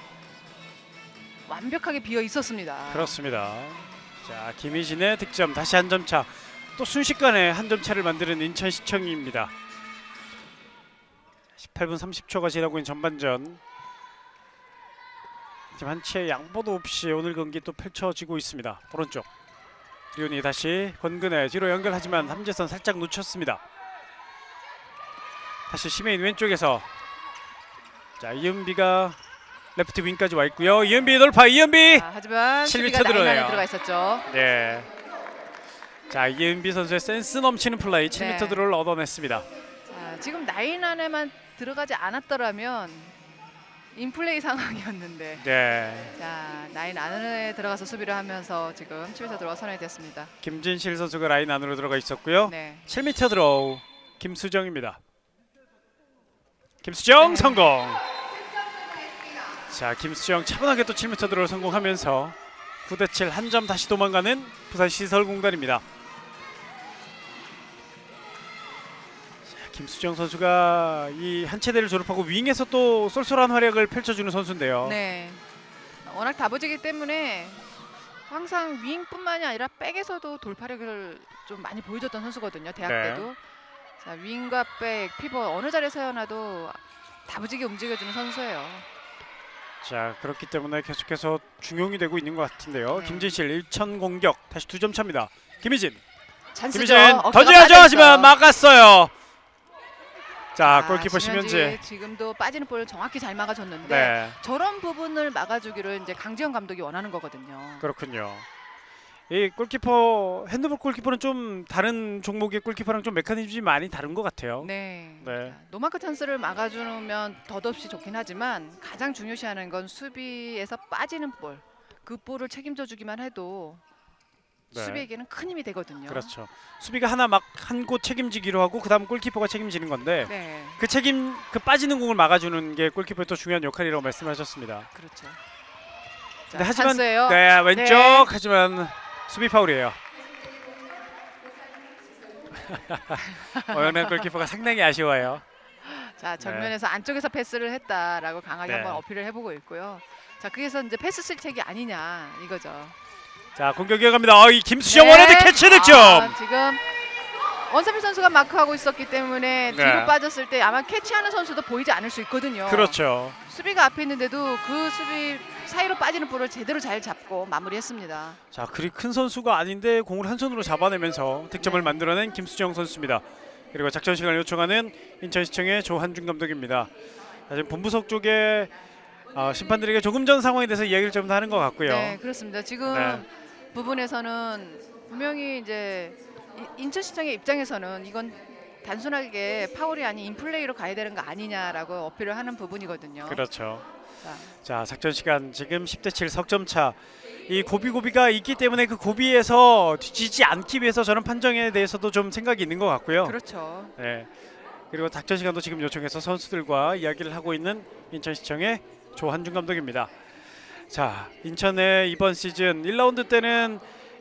완벽하게 비어 있었습니다. 그렇습니다. 자, 김희진의 득점 다시 한 점 차. 또 순식간에 한 점 차를 만드는 인천시청입니다. 십팔 분 삼십 초가 지나고 있는 전반전. 지금 한 치의 양보도 없이 오늘 경기 또 펼쳐지고 있습니다. 오른쪽 류니 다시 권근혜 뒤로 연결하지만 함재선 살짝 놓쳤습니다. 다시 심혜인 왼쪽에서 자, 이은비가 레프트 윙까지 와 있고요. 이은비 돌파. 이은비. 자, 하지만 칠 수비가 미터 라인 안에 들어가요. 들어가 있었죠. 네. 자, 이은비 선수의 센스 넘치는 플레이 칠 미터 네. 드로를 얻어냈습니다. 자, 지금 라인 안에만 들어가지 않았더라면 인플레이 상황이었는데 네. 자, 라인 안에 들어가서 수비를 하면서 지금 칠 미터 들어가 선언이 됐습니다. 김진실 선수가 라인 안으로 들어가 있었고요. 네. 칠 미터 드로우 김수정입니다. 김수정 네. 성공. 자, 김수정 차분하게 또 칠 미터 드로우 성공하면서 구 대 칠 한 점 다시 도망가는 부산시설공단입니다. 자, 김수정 선수가 이 한체대를 졸업하고 윙에서 또 쏠쏠한 활약을 펼쳐주는 선수인데요. 네. 워낙 다부지기 때문에 항상 윙뿐만이 아니라 백에서도 돌파력을 좀 많이 보여줬던 선수거든요. 대학 네. 때도. 자, 윙과 백, 피벗 어느 자리에 서여놔도 다부지게 움직여주는 선수예요. 자, 그렇기 때문에 계속해서 중용이 되고 있는 것 같은데요. 네. 김진실 일천 공격 다시 두 점 차입니다. 김희진, 찬스죠. 김희진 어깨가 던져야죠. 빠져있어요. 하지만 막았어요. 자, 아, 골키퍼 심현지 심현지. 지금도 빠지는 볼을 정확히 잘 막아줬는데 네, 저런 부분을 막아주기를 이제 강지현 감독이 원하는 거거든요. 그렇군요. 이 골키퍼 핸드볼 골키퍼는 좀 다른 종목의 골키퍼랑 좀 메커니즘이 많이 다른 것 같아요. 네. 네. 자, 노마크 찬스를 막아주면 덧없이 좋긴 하지만 가장 중요시하는 건 수비에서 빠지는 볼. 그 볼을 책임져 주기만 해도 네. 수비에게는 큰 힘이 되거든요. 그렇죠. 수비가 하나 막 한 곳 책임지기로 하고 그다음 골키퍼가 책임지는 건데 네, 그 책임 그 빠지는 공을 막아주는 게 골키퍼의 또 중요한 역할이라고 말씀하셨습니다. 그렇죠. 네, 자, 하지만 찬스예요. 네, 왼쪽 네. 하지만 수비 파울이에요. 오영란 골키퍼가 상당히 아쉬워요. 자, 정면에서 안쪽에서 패스를 했다라고 강하게 네. 한번 어필을 해보고 있고요. 자, 그래서 이제 패스 실책이 아니냐 이거죠. 자, 공격 이어갑니다. 어, 이 김수정 네. 원헤드 캐치 득점. 아, 지금 원서필 선수가 마크하고 있었기 때문에 네. 뒤로 빠졌을 때 아마 캐치하는 선수도 보이지 않을 수 있거든요. 그렇죠. 수비가 앞에 있는데도 그 수비 사이로 빠지는 볼을 제대로 잘 잡고 마무리했습니다. 자, 그리 큰 선수가 아닌데 공을 한 손으로 잡아내면서 득점을 네. 만들어낸 김수정 선수입니다. 그리고 작전 시간을 요청하는 인천시청의 조한준 감독입니다. 자, 지금 본부석 쪽에 어, 심판들에게 조금 전 상황에 대해서 이야기를 좀 하는 것 같고요. 네, 그렇습니다. 지금 네. 부분에서는 분명히 이제 이- 인천시청의 입장에서는 이건 단순하게 파울이 아닌 인플레이로 가야 되는 거 아니냐라고 어필을 하는 부분이거든요. 그렇죠. 자, 자, 작전 시간 지금 십 대 칠 석점 차. 이 고비고비가 있기 때문에 그 고비에서 뒤지지 않기 위해서 저는 판정에 대해서도 좀 생각이 있는 것 같고요. 그렇죠. 네. 그리고 작전 시간도 지금 요청해서 선수들과 이야기를 하고 있는 인천시청의 조한준 감독입니다. 자, 인천의 이번 시즌 일 라운드 때는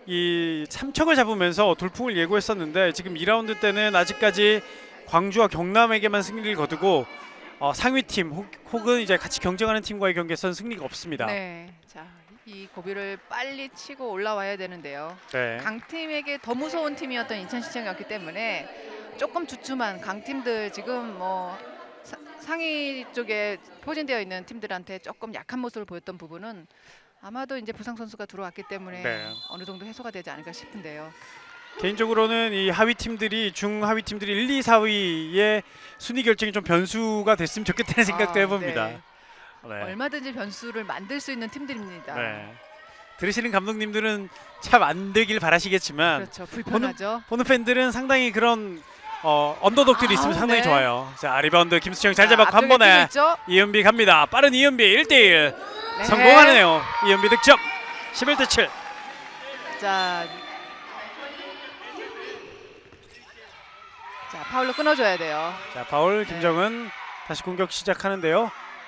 이 삼척을 잡으면서 돌풍을 예고했었는데 지금 이 라운드 때는 아직까지 광주와 경남에게만 승리를 거두고 어, 상위팀 혹, 혹은 이제 같이 경쟁하는 팀과의 경기에서는 승리가 없습니다. 네, 자, 이 고비를 빨리 치고 올라와야 되는데요. 네. 강팀에게 더 무서운 팀이었던 인천시청이었기 때문에 조금 주춤한 강팀들 지금 뭐 사, 상위 쪽에 포진되어 있는 팀들한테 조금 약한 모습을 보였던 부분은 아마도 이제 부상 선수가 들어왔기 때문에 네. 어느 정도 해소가 되지 않을까 싶은데요. 개인적으로는 이 하위 팀들이 중하위 팀들이 일, 이, 사 위의 순위 결정이 좀 변수가 됐으면 좋겠다는 생각도 아, 해봅니다. 네. 네. 얼마든지 변수를 만들 수 있는 팀들입니다. 네. 들으시는 감독님들은 참 안 되길 바라시겠지만 그렇죠. 불편하죠. 보는 팬들은 상당히 그런 어, 언더독들이 있으면 아우, 상당히 네. 좋아요. 자, 리바운드 김수정 잘 자, 잡았고 한 앞쪽에 번에 팀이 있죠? 이은비 갑니다. 빠른 이은비 일 대 일 네. 성공하네요. 이은비 득점 십일 대 칠. 자, 자 파울로 끊어줘야 돼요. 자, 파울 네. 김정은 다시 공격 시작하는데요.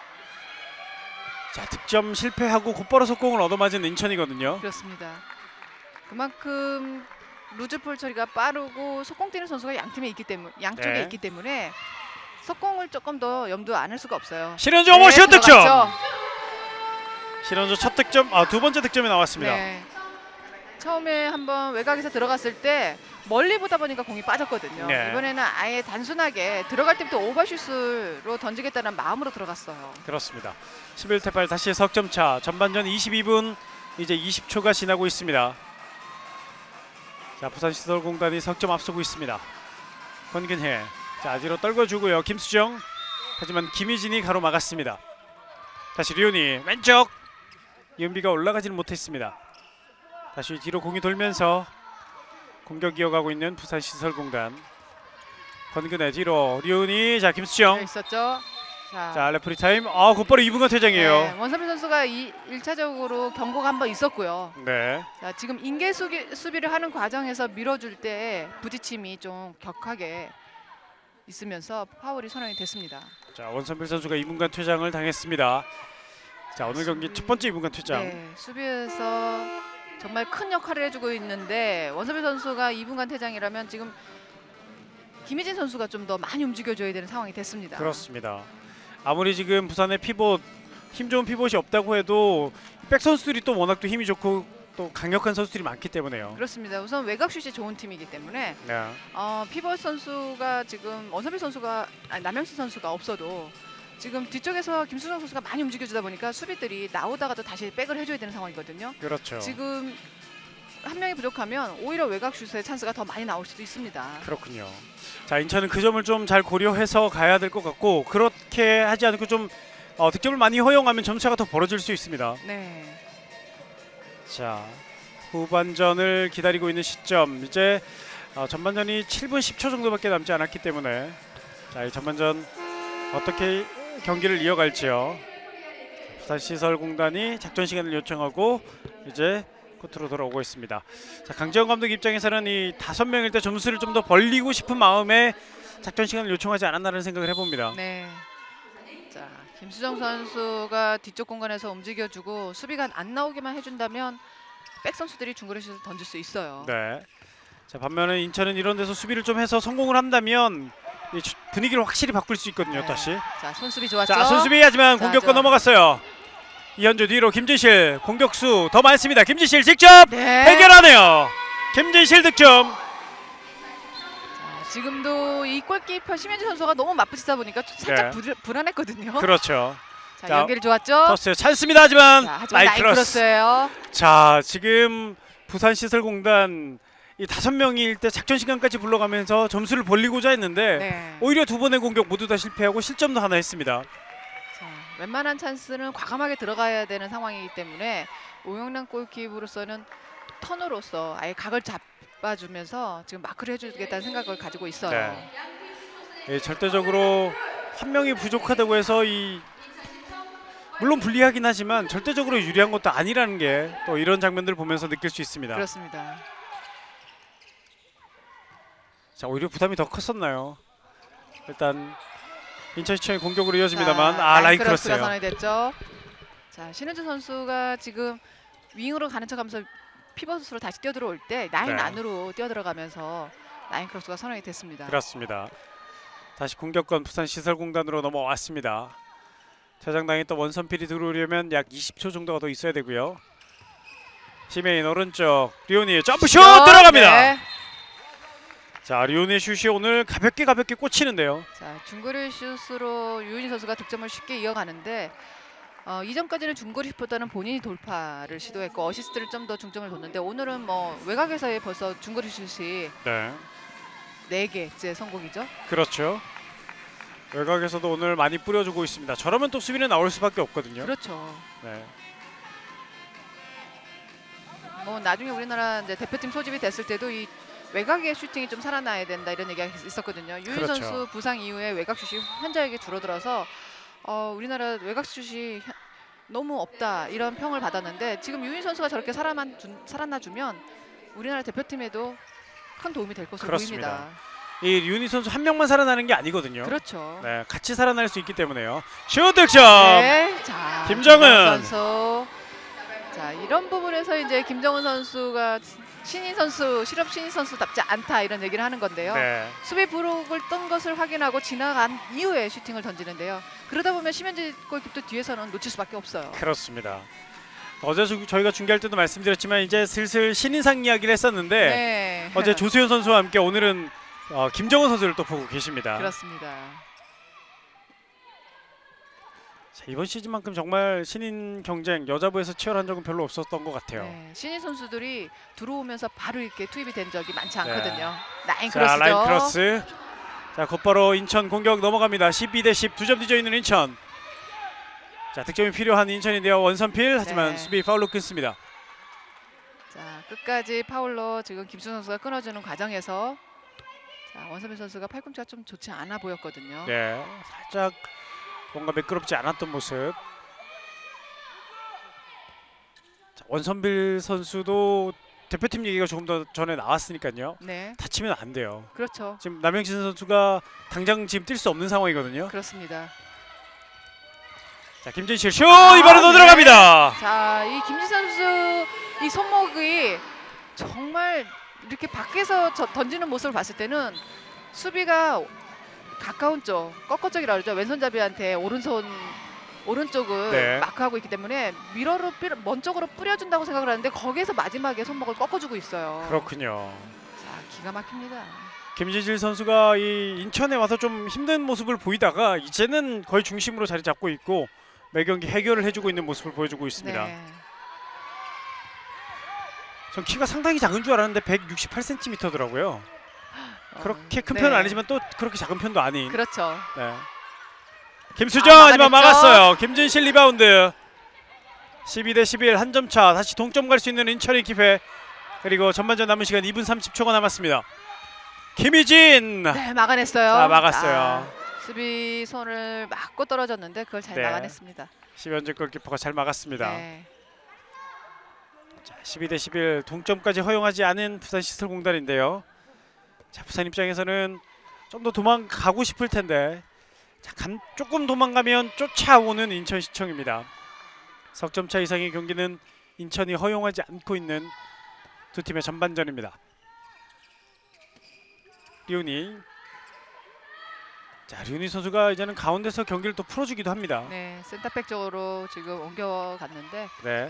자, 득점 실패하고 곧바로 속공을 얻어맞은 인천이거든요. 그렇습니다. 그만큼 루즈볼 처리가 빠르고 속공 뛰는 선수가 양 팀에 있기 때문에 양쪽에 네. 있기 때문에 속공을 조금 더 염두 안 할 수가 없어요. 신현주 오버슛 득점. 들어갔죠? 신현주 첫 득점, 아, 두 번째 득점이 나왔습니다. 네. 처음에 한번 외곽에서 들어갔을 때 멀리 보다 보니까 공이 빠졌거든요. 네. 이번에는 아예 단순하게 들어갈 때부터 오버슛으로 던지겠다는 마음으로 들어갔어요. 그렇습니다. 십일 대 팔 다시 석점 차. 전반전 이십이 분 이제 이십 초가 지나고 있습니다. 자, 부산시설공단이 석점 앞서고 있습니다. 권근혜. 자, 뒤로 떨궈주고요. 김수정. 하지만 김희진이 가로막았습니다. 다시 류니 왼쪽. 이은비가 올라가지는 못했습니다. 다시 뒤로 공이 돌면서 공격 이어가고 있는 부산시설공단. 권근혜 뒤로 류니. 자, 김수정. 네, 있었죠. 자, 자, 레프리 타임. 아, 곧바로 이 분간 퇴장이에요. 네, 원선민 선수가 이 일 차적으로 경고가 한 번 있었고요. 네. 자, 지금 인계 수비, 수비를 하는 과정에서 밀어줄 때 부딪힘이 좀 격하게 있으면서 파울이 선언이 됐습니다. 자, 원선필 선수가 이 분간 퇴장을 당했습니다. 자, 오늘 경기 첫 번째 이 분간 퇴장. 네, 수비에서 정말 큰 역할을 해주고 있는데 원섭일 선수가 이 분간 퇴장이라면 지금 김희진 선수가 좀 더 많이 움직여줘야 되는 상황이 됐습니다. 그렇습니다. 아무리 지금 부산의 피봇, 힘 좋은 피봇이 없다고 해도 백 선수들이 또 워낙 또 힘이 좋고 또 강력한 선수들이 많기 때문에요. 그렇습니다. 우선 외곽슛이 좋은 팀이기 때문에 네. 어, 피벗 선수가 지금 원섭일 선수가 아니, 남영신 선수가 없어도 지금 뒤쪽에서 김수정 선수가 많이 움직여주다 보니까 수비들이 나오다가도 다시 백을 해줘야 되는 상황이거든요. 그렇죠. 지금 한 명이 부족하면 오히려 외곽슛의 찬스가 더 많이 나올 수도 있습니다. 그렇군요. 자, 인천은 그 점을 좀 잘 고려해서 가야 될 것 같고 그렇게 하지 않고 좀 어, 득점을 많이 허용하면 점차가 더 벌어질 수 있습니다. 네. 자, 후반전을 기다리고 있는 시점. 이제 어, 전반전이 칠 분 십 초 정도밖에 남지 않았기 때문에 자, 이 전반전 어떻게 경기를 이어갈지요. 부산시설공단이 작전 시간을 요청하고 이제 코트로 돌아오고 있습니다. 자, 강재원 감독 입장에서는 이 다섯 명일 때 점수를 좀 더 벌리고 싶은 마음에 작전 시간을 요청하지 않았나라는 생각을 해봅니다. 네. 자, 김수정 선수가 뒤쪽 공간에서 움직여주고 수비가 안 나오게만 해준다면 백 선수들이 중거리슛을 던질 수 있어요. 네. 자, 반면에 인천은 이런 데서 수비를 좀 해서 성공을 한다면 이 분위기를 확실히 바꿀 수 있거든요. 네. 다시. 자, 손수비 좋았죠. 자, 손수비 하지만 자, 공격권 저- 넘어갔어요. 이현주 뒤로 김진실 공격수 더 많습니다. 김진실 직접 네. 해결하네요. 김진실 득점. 자, 지금도 이 골키퍼 심현지 선수가 너무 맞붙이다 보니까 살짝 네. 불, 불안했거든요. 그렇죠. 자, 자, 연결이 좋았죠. 터스 찬스입니다. 하지만 자, 하지만 라인 크로스. 크로스예요. 자, 지금 부산시설공단 이 다섯 명일 때 작전 시간까지 불러가면서 점수를 벌리고자 했는데 네. 오히려 두 번의 공격 모두 다 실패하고 실점도 하나 했습니다. 자, 웬만한 찬스는 과감하게 들어가야 되는 상황이기 때문에 오영란 골키퍼로서는 턴으로서 아예 각을 잡아주면서 지금 마크를 해주겠다는 생각을 가지고 있어요. 네. 예, 절대적으로 한 명이 부족하다고 해서 이 물론 불리하긴 하지만 절대적으로 유리한 것도 아니라는 게 또 이런 장면들을 보면서 느낄 수 있습니다. 그렇습니다. 자, 오히려 부담이 더 컸었나요? 일단 인천시청의 공격으로 이어집니다만 자, 아, 라인 크로스가 크로스예요. 선언이 됐죠. 자, 신은주 선수가 지금 윙으로 가는 척하면서 피벗으로 다시 뛰어들어올 때 라인 네. 안으로 뛰어들어가면서 라인 크로스가 선언이 됐습니다. 그렇습니다. 다시 공격권 부산시설공단으로 넘어왔습니다. 퇴장당했던 원선필이 들어오려면 약 이십 초 정도가 더 있어야 되고요. 시메인 오른쪽 리오니의 점프슛 들어갑니다. 네. 자, 리오니의 슛이 오늘 가볍게 가볍게 꽂히는데요. 자, 중거리 슛으로 유은희 선수가 득점을 쉽게 이어가는데 어, 이전까지는 중거리 슛보다는 본인이 돌파를 시도했고 어시스트를 좀 더 중점을 뒀는데 오늘은 뭐 외곽에서의 벌써 중거리 슛이 네, 네 개째 성공이죠. 그렇죠. 외곽에서도 오늘 많이 뿌려주고 있습니다. 저러면 또 수비는 나올 수밖에 없거든요. 그렇죠. 네, 뭐 나중에 우리나라 이제 대표팀 소집이 됐을 때도 이 외곽의 슈팅이 좀 살아나야 된다 이런 얘기가 있었거든요. 유인 그렇죠. 선수 부상 이후에 외곽 슛이 현저하게 줄어들어서 어, 우리나라 외곽 슛이 현- 너무 없다 이런 평을 받았는데 지금 유인 선수가 저렇게 살아만 주, 살아나 주면 우리나라 대표팀에도 큰 도움이 될 것으로 그렇습니다. 보입니다. 이 리오니 선수 한 명만 살아나는 게 아니거든요. 그렇죠. 네, 같이 살아날 수 있기 때문에요. 슛 득점. 네, 자, 김정은. 김정은 선수. 자, 이런 부분에서 이제 김정은 선수가 신인 선수, 실업 신인 선수답지 않다 이런 얘기를 하는 건데요. 네, 수비 브록을 뜬 것을 확인하고 지나간 이후에 슈팅을 던지는데요. 그러다 보면 심현지 골키퍼도 뒤에서는 놓칠 수밖에 없어요. 그렇습니다. 어제 주- 저희가 중계할 때도 말씀드렸지만 이제 슬슬 신인상 이야기를 했었는데 네. 어제 조수현 선수와 함께 오늘은 어, 김정은 선수를 또 보고 계십니다. 그렇습니다. 자, 이번 시즌만큼 정말 신인 경쟁 여자부에서 치열한 적은 별로 없었던 것 같아요. 네, 신인 선수들이 들어오면서 바로 이렇게 투입이 된 적이 많지 네. 않거든요. 라인 자, 크로스죠. 라인 크로스. 자, 곧바로 인천 공격 넘어갑니다. 십이 대 십 두 점 뒤져 있는 인천. 자, 득점이 필요한 인천인데요. 원선필 하지만 네. 수비 파울로 끊습니다. 자, 끝까지 파울로 지금 김수 선수가 끊어주는 과정에서 자, 원선필 선수가 팔꿈치가 좀 좋지 않아 보였거든요. 네, 살짝 뭔가 매끄럽지 않았던 모습. 자, 원선필 선수도 대표팀 얘기가 조금 더 전에 나왔으니까요. 네, 다치면 안 돼요. 그렇죠. 지금 남영신 선수가 당장 지금 뛸 수 없는 상황이거든요. 그렇습니다. 자, 김진실 슛 이번에도 네. 들어갑니다. 자, 이 김진 선수 이 손목이 정말 이렇게 밖에서 저, 던지는 모습을 봤을 때는 수비가 가까운 쪽, 꺾어쪽이라고 그러죠. 왼손잡이한테 오른손 오른쪽을 네. 마크하고 있기 때문에 미러로 뿌려, 먼 쪽으로 뿌려준다고 생각을 하는데 거기에서 마지막에 손목을 꺾어주고 있어요. 그렇군요. 자, 기가 막힙니다. 김진실 선수가 이 인천에 와서 좀 힘든 모습을 보이다가 이제는 거의 중심으로 자리 잡고 있고 매 경기 해결을 해주고 있는 모습을 보여주고 있습니다. 네. 전 키가 상당히 작은 줄 알았는데 백육십팔 센티미터더라고요. 그렇게 큰 네. 편은 아니지만 또 그렇게 작은 편도 아닌. 그렇죠. 네. 김수정 아, 하지만 막아냈죠. 막았어요. 김진실 리바운드. 십이 대 십일 한 점 차. 다시 동점 갈 수 있는 인천의 기회. 그리고 전반전 남은 시간 이 분 삼십 초가 남았습니다. 김희진. 네, 막아냈어요. 자, 막았어요. 자, 수비 손을 맞고 떨어졌는데 그걸 잘 네. 막아냈습니다. 심현재 골키퍼가 잘 막았습니다. 네. 자, 십이 대 십일 동점까지 허용하지 않은 부산시설공단인데요. 자, 부산 입장에서는 좀 더 도망가고 싶을 텐데 자, 간, 조금 도망가면 쫓아오는 인천시청입니다. 석점차 이상의 경기는 인천이 허용하지 않고 있는 두 팀의 전반전입니다. 리훈이 자 리훈이 선수가 이제는 가운데서 경기를 또 풀어주기도 합니다. 네, 센터백 쪽으로 지금 옮겨갔는데 네.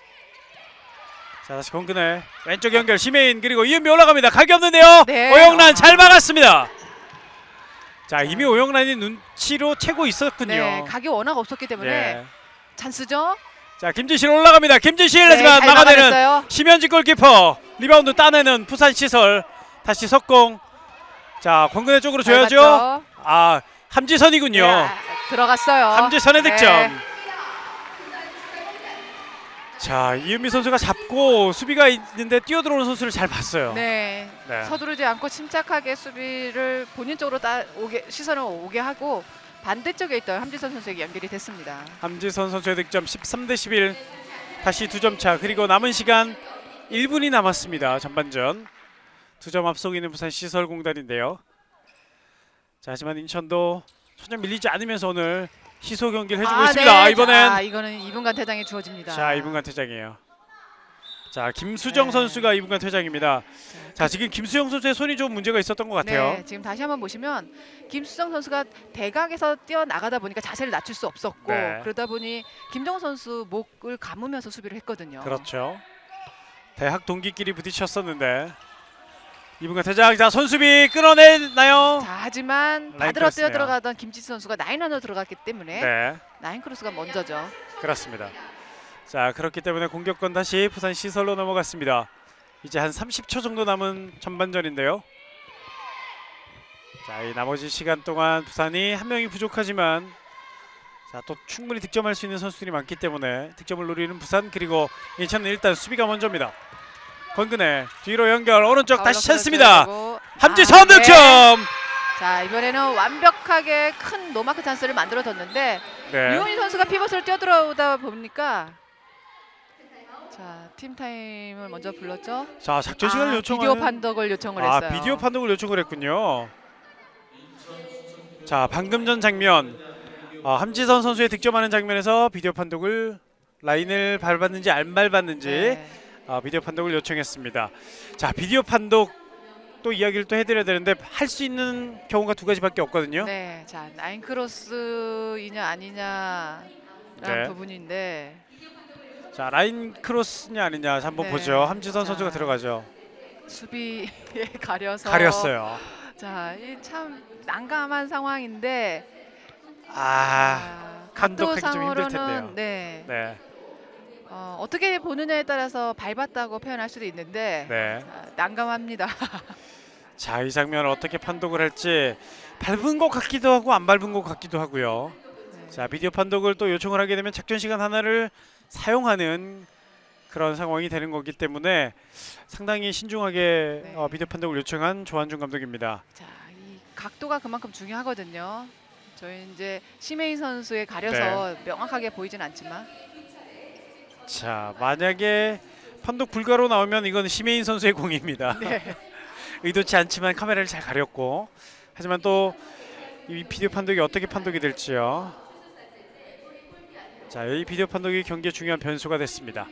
자 다시 권근혜 왼쪽 연결 심혜인 그리고 이은미 올라갑니다. 각이 없는데요. 네. 오영란 아. 잘 막았습니다. 자 이미 오영란이 눈치로 채고 있었군요. 네, 각이 워낙 없었기 때문에 네. 찬스죠. 자 김진실 올라갑니다. 김진실 네, 하지만 잘 막아내는 막아냈어요. 심현지 골키퍼 리바운드 따내는 부산시설 다시 석공. 자 권근혜 쪽으로 잘 줘야죠. 맞죠? 아 함지선이군요. 네, 아, 들어갔어요. 함지선의 네. 득점. 자 이은미 선수가 잡고 수비가 있는데 뛰어들어오는 선수를 잘 봤어요. 네. 네. 서두르지 않고 침착하게 수비를 본인 쪽으로 따 오게 시선을 오게 하고 반대쪽에 있던 함지선 선수에게 연결이 됐습니다. 함지선 선수의 득점 십삼 대 십일 다시 두 점 차. 그리고 남은 시간 일 분이 남았습니다. 전반전 두 점 앞서고 있는 부산시설공단인데요. 자 하지만 인천도 전혀 밀리지 않으면서 오늘 시소 경기를 해주고 아, 있습니다. 네. 아, 이번엔 자, 이거는 이 분간 퇴장이 주어집니다. 자 이 분간 퇴장이에요. 자 김수정 네. 선수가 이 분간 퇴장입니다. 자 지금 김수정 선수의 손이 좀 문제가 있었던 것 같아요. 네, 지금 다시 한번 보시면 김수정 선수가 대각에서 뛰어나가다 보니까 자세를 낮출 수 없었고 네. 그러다 보니 김정우 선수 목을 감으면서 수비를 했거든요. 그렇죠. 대학 동기끼리 부딪혔었는데 이 분간 퇴장. 자 손수비 끊어내나요? 자, 하지만 라인 받으러 크로스네요. 뛰어 들어가던 김지수 선수가 나인 안으로 들어갔기 때문에 네 나인 크로스가 먼저죠. 그렇습니다. 자 그렇기 때문에 공격권 다시 부산 시설로 넘어갔습니다. 이제 한 삼십 초 정도 남은 전반전인데요. 자 이 나머지 시간 동안 부산이 한 명이 부족하지만 자 또 충분히 득점할 수 있는 선수들이 많기 때문에 득점을 노리는 부산. 그리고 인천은 일단 수비가 먼저입니다. 권근혜 뒤로 연결 오른쪽 다시 찬스입니다. 함지선 아, 네. 득점. 자 이번에는 완벽하게 큰 노마크 찬스를 만들어줬는데 네. 유은희 선수가 피벗을 뛰어들어오다 보니까 자 팀타임을 먼저 불렀죠. 자 작전 시간을 아, 요청하는 비디오 판독을 요청을 아 했어요. 비디오 판독을 요청을 했군요. 자 방금 전 장면 아, 함지선 선수의 득점하는 장면에서 비디오 판독을 라인을 밟았는지 안 밟았는지 네. 아, 비디오 판독을 요청했습니다. 자 비디오 판독 또 이야기를 또 해드려야 되는데 할 수 있는 경우가 두 가지밖에 없거든요. 네, 자 나인 크로스이냐 아니냐라는 네. 부분인데 자 라인 크로스냐 아니냐 한번 네. 보죠. 함지선 자. 선수가 들어가죠. 수비에 가려서 가렸어요. 자, 이 참 난감한 상황인데 아 판독하기 좀 힘들 텐데요. 각도상으로는 네, 네, 어, 어떻게 보느냐에 따라서 밟았다고 표현할 수도 있는데 네. 아, 난감합니다. 자 이 장면 어떻게 판독을 할지 밟은 것 같기도 하고 안 밟은 것 같기도 하고요. 네. 자 비디오 판독을 또 요청을 하게 되면 작전 시간 하나를 사용하는 그런 상황이 되는 거기 때문에 상당히 신중하게 네. 어, 비디오 판독을 요청한 조한중 감독입니다. 자, 이 각도가 그만큼 중요하거든요. 저희 이제 심혜인 선수에 가려서 네. 명확하게 보이진 않지만 자 만약에 판독 불가로 나오면 이건 심혜인 선수의 공입니다. 네. 의도치 않지만 카메라를 잘 가렸고 하지만 또 이 비디오 판독이 어떻게 판독이 될지요. 자, 이 비디오 판독이 경기의 중요한 변수가 됐습니다.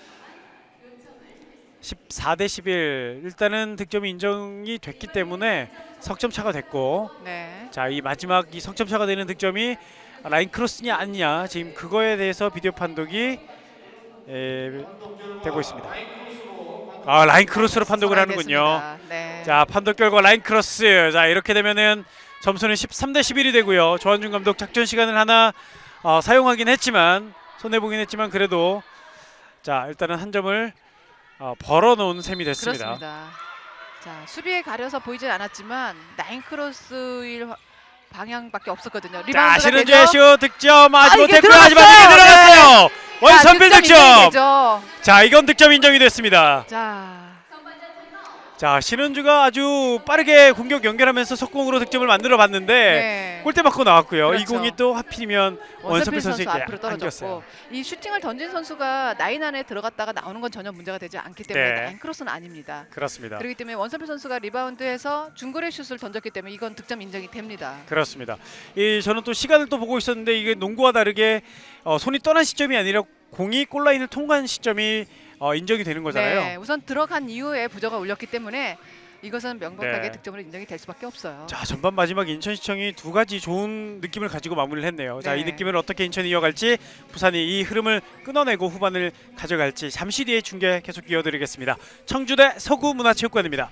십사 대 십일. 일단은 득점이 인정이 됐기 때문에 석점 차가 됐고, 네. 자, 이 마지막 이 석점 차가 되는 득점이 라인 크로스냐 아니냐, 지금 그거에 대해서 비디오 판독이 에, 되고 있습니다. 아, 라인 크로스로 판독을 하는군요. 네. 자, 판독 결과 라인 크로스. 자, 이렇게 되면은 점수는 십삼 대 십일이 되고요. 조한준 감독 작전 시간을 하나 어, 사용하긴 했지만, 손해보긴 했지만 그래도 자, 일단은 한 점을 어, 벌어놓은 셈이 됐습니다. 그렇습니다. 자, 수비에 가려서 보이진 않았지만 라인 크로스일 방향밖에 없었거든요. 자, 리바운드가 신은주의 되죠? 슛 득점 하지 아, 이게 못했고요. 하지만 들어갔어요. 이게 들어갔어요. 자, 원선필 득점 인정이 득점. 되죠. 자, 이건 득점 인정이 됐습니다. 자, 자, 신은주가 아주 빠르게 공격 연결하면서 속공으로 득점을 만들어 봤는데 네. 골대 맞고 나왔고요. 그렇죠. 이 공이 또 하필이면 원선필 원선필 선수 선수에게 앞으로 떨어졌고, 안겼어요. 이 슈팅을 던진 선수가 라인 안에 들어갔다가 나오는 건 전혀 문제가 되지 않기 때문에 네. 라인 크로스는 아닙니다. 그렇습니다. 그렇기 때문에 원선필 선수가 리바운드해서 중거리 슛을 던졌기 때문에 이건 득점 인정이 됩니다. 그렇습니다. 이 저는 또 시간을 또 보고 있었는데 이게 농구와 다르게 어, 손이 떠난 시점이 아니라 공이 골라인을 통과한 시점이 어, 인정이 되는 거잖아요. 네, 우선 들어간 이후에 부저가 울렸기 때문에 이것은 명백하게 네. 득점으로 인정이 될 수밖에 없어요. 자, 전반 마지막 인천시청이 두 가지 좋은 느낌을 가지고 마무리를 했네요. 자, 이 네. 느낌을 어떻게 인천이 이어갈지, 부산이 이 흐름을 끊어내고 후반을 가져갈지 잠시 뒤에 중계 계속 이어드리겠습니다. 청주대 서구문화체육관입니다.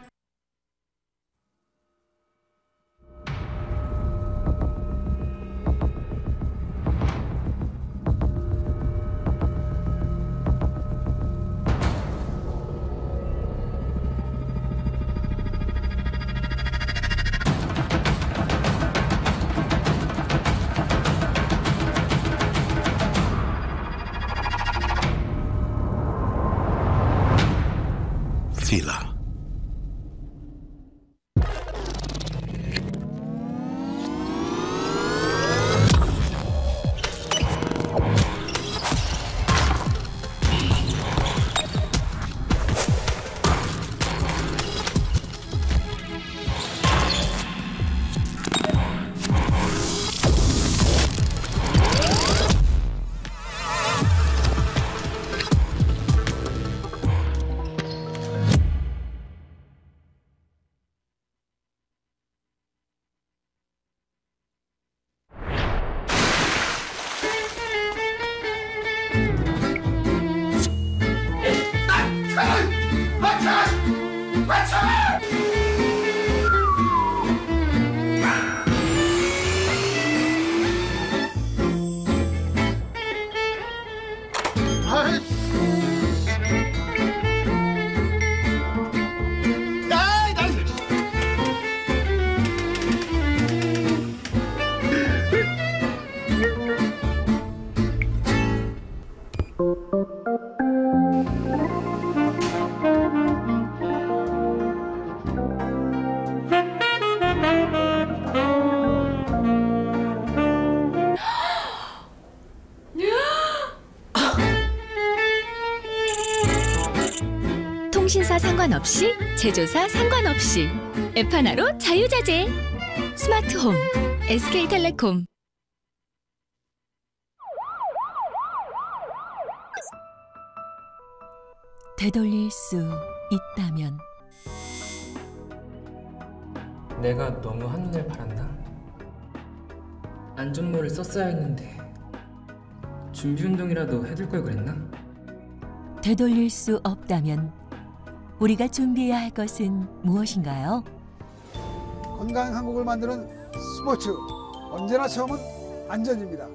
Fila. 통신사 상관없이, 제조사 상관없이 앱 하나로 자유자재. 스마트홈 에스케이텔레콤. 되돌릴 수 있다면. 내가 너무 한눈을 팔았나? 안전모를 썼어야 했는데 준비운동이라도 해둘 걸 그랬나? 되돌릴 수 없다면 우리가 준비해야 할 것은 무엇인가요? 건강한 한국을 만드는 스포츠, 언제나 처음은 안전입니다.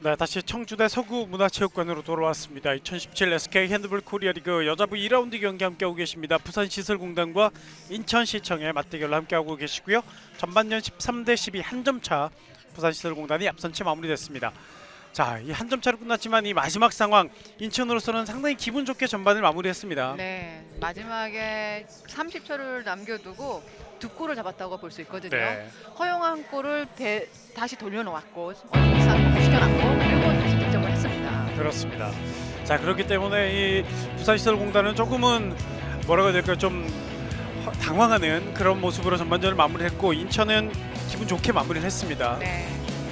네, 다시 청주대 서구문화체육관으로 돌아왔습니다. 이천십칠 에스케이 핸드볼 코리아 리그 여자부 이 라운드 경기 함께하고 계십니다. 부산시설공단과 인천시청의 맞대결을 함께하고 계시고요. 전반전 십삼 대 십이 한 점 차 부산시설공단이 앞선 채 마무리됐습니다. 자, 이 한 점 차로 끝났지만 이 마지막 상황 인천으로서는 상당히 기분 좋게 전반을 마무리했습니다. 네, 마지막에 삼십 초를 남겨두고 두 골을 잡았다고 볼 수 있거든요. 네. 허용한 골을 배, 다시 돌려놓았고 어시스트 시켜놨고 그리고 다시 득점을 했습니다. 그렇습니다. 자, 그렇기 때문에 이 부산시설공단은 조금은 뭐라고 해야 될까요? 좀 허- 당황하는 그런 모습으로 전반전을 마무리했고 인천은 기분 좋게 마무리를 했습니다. 네.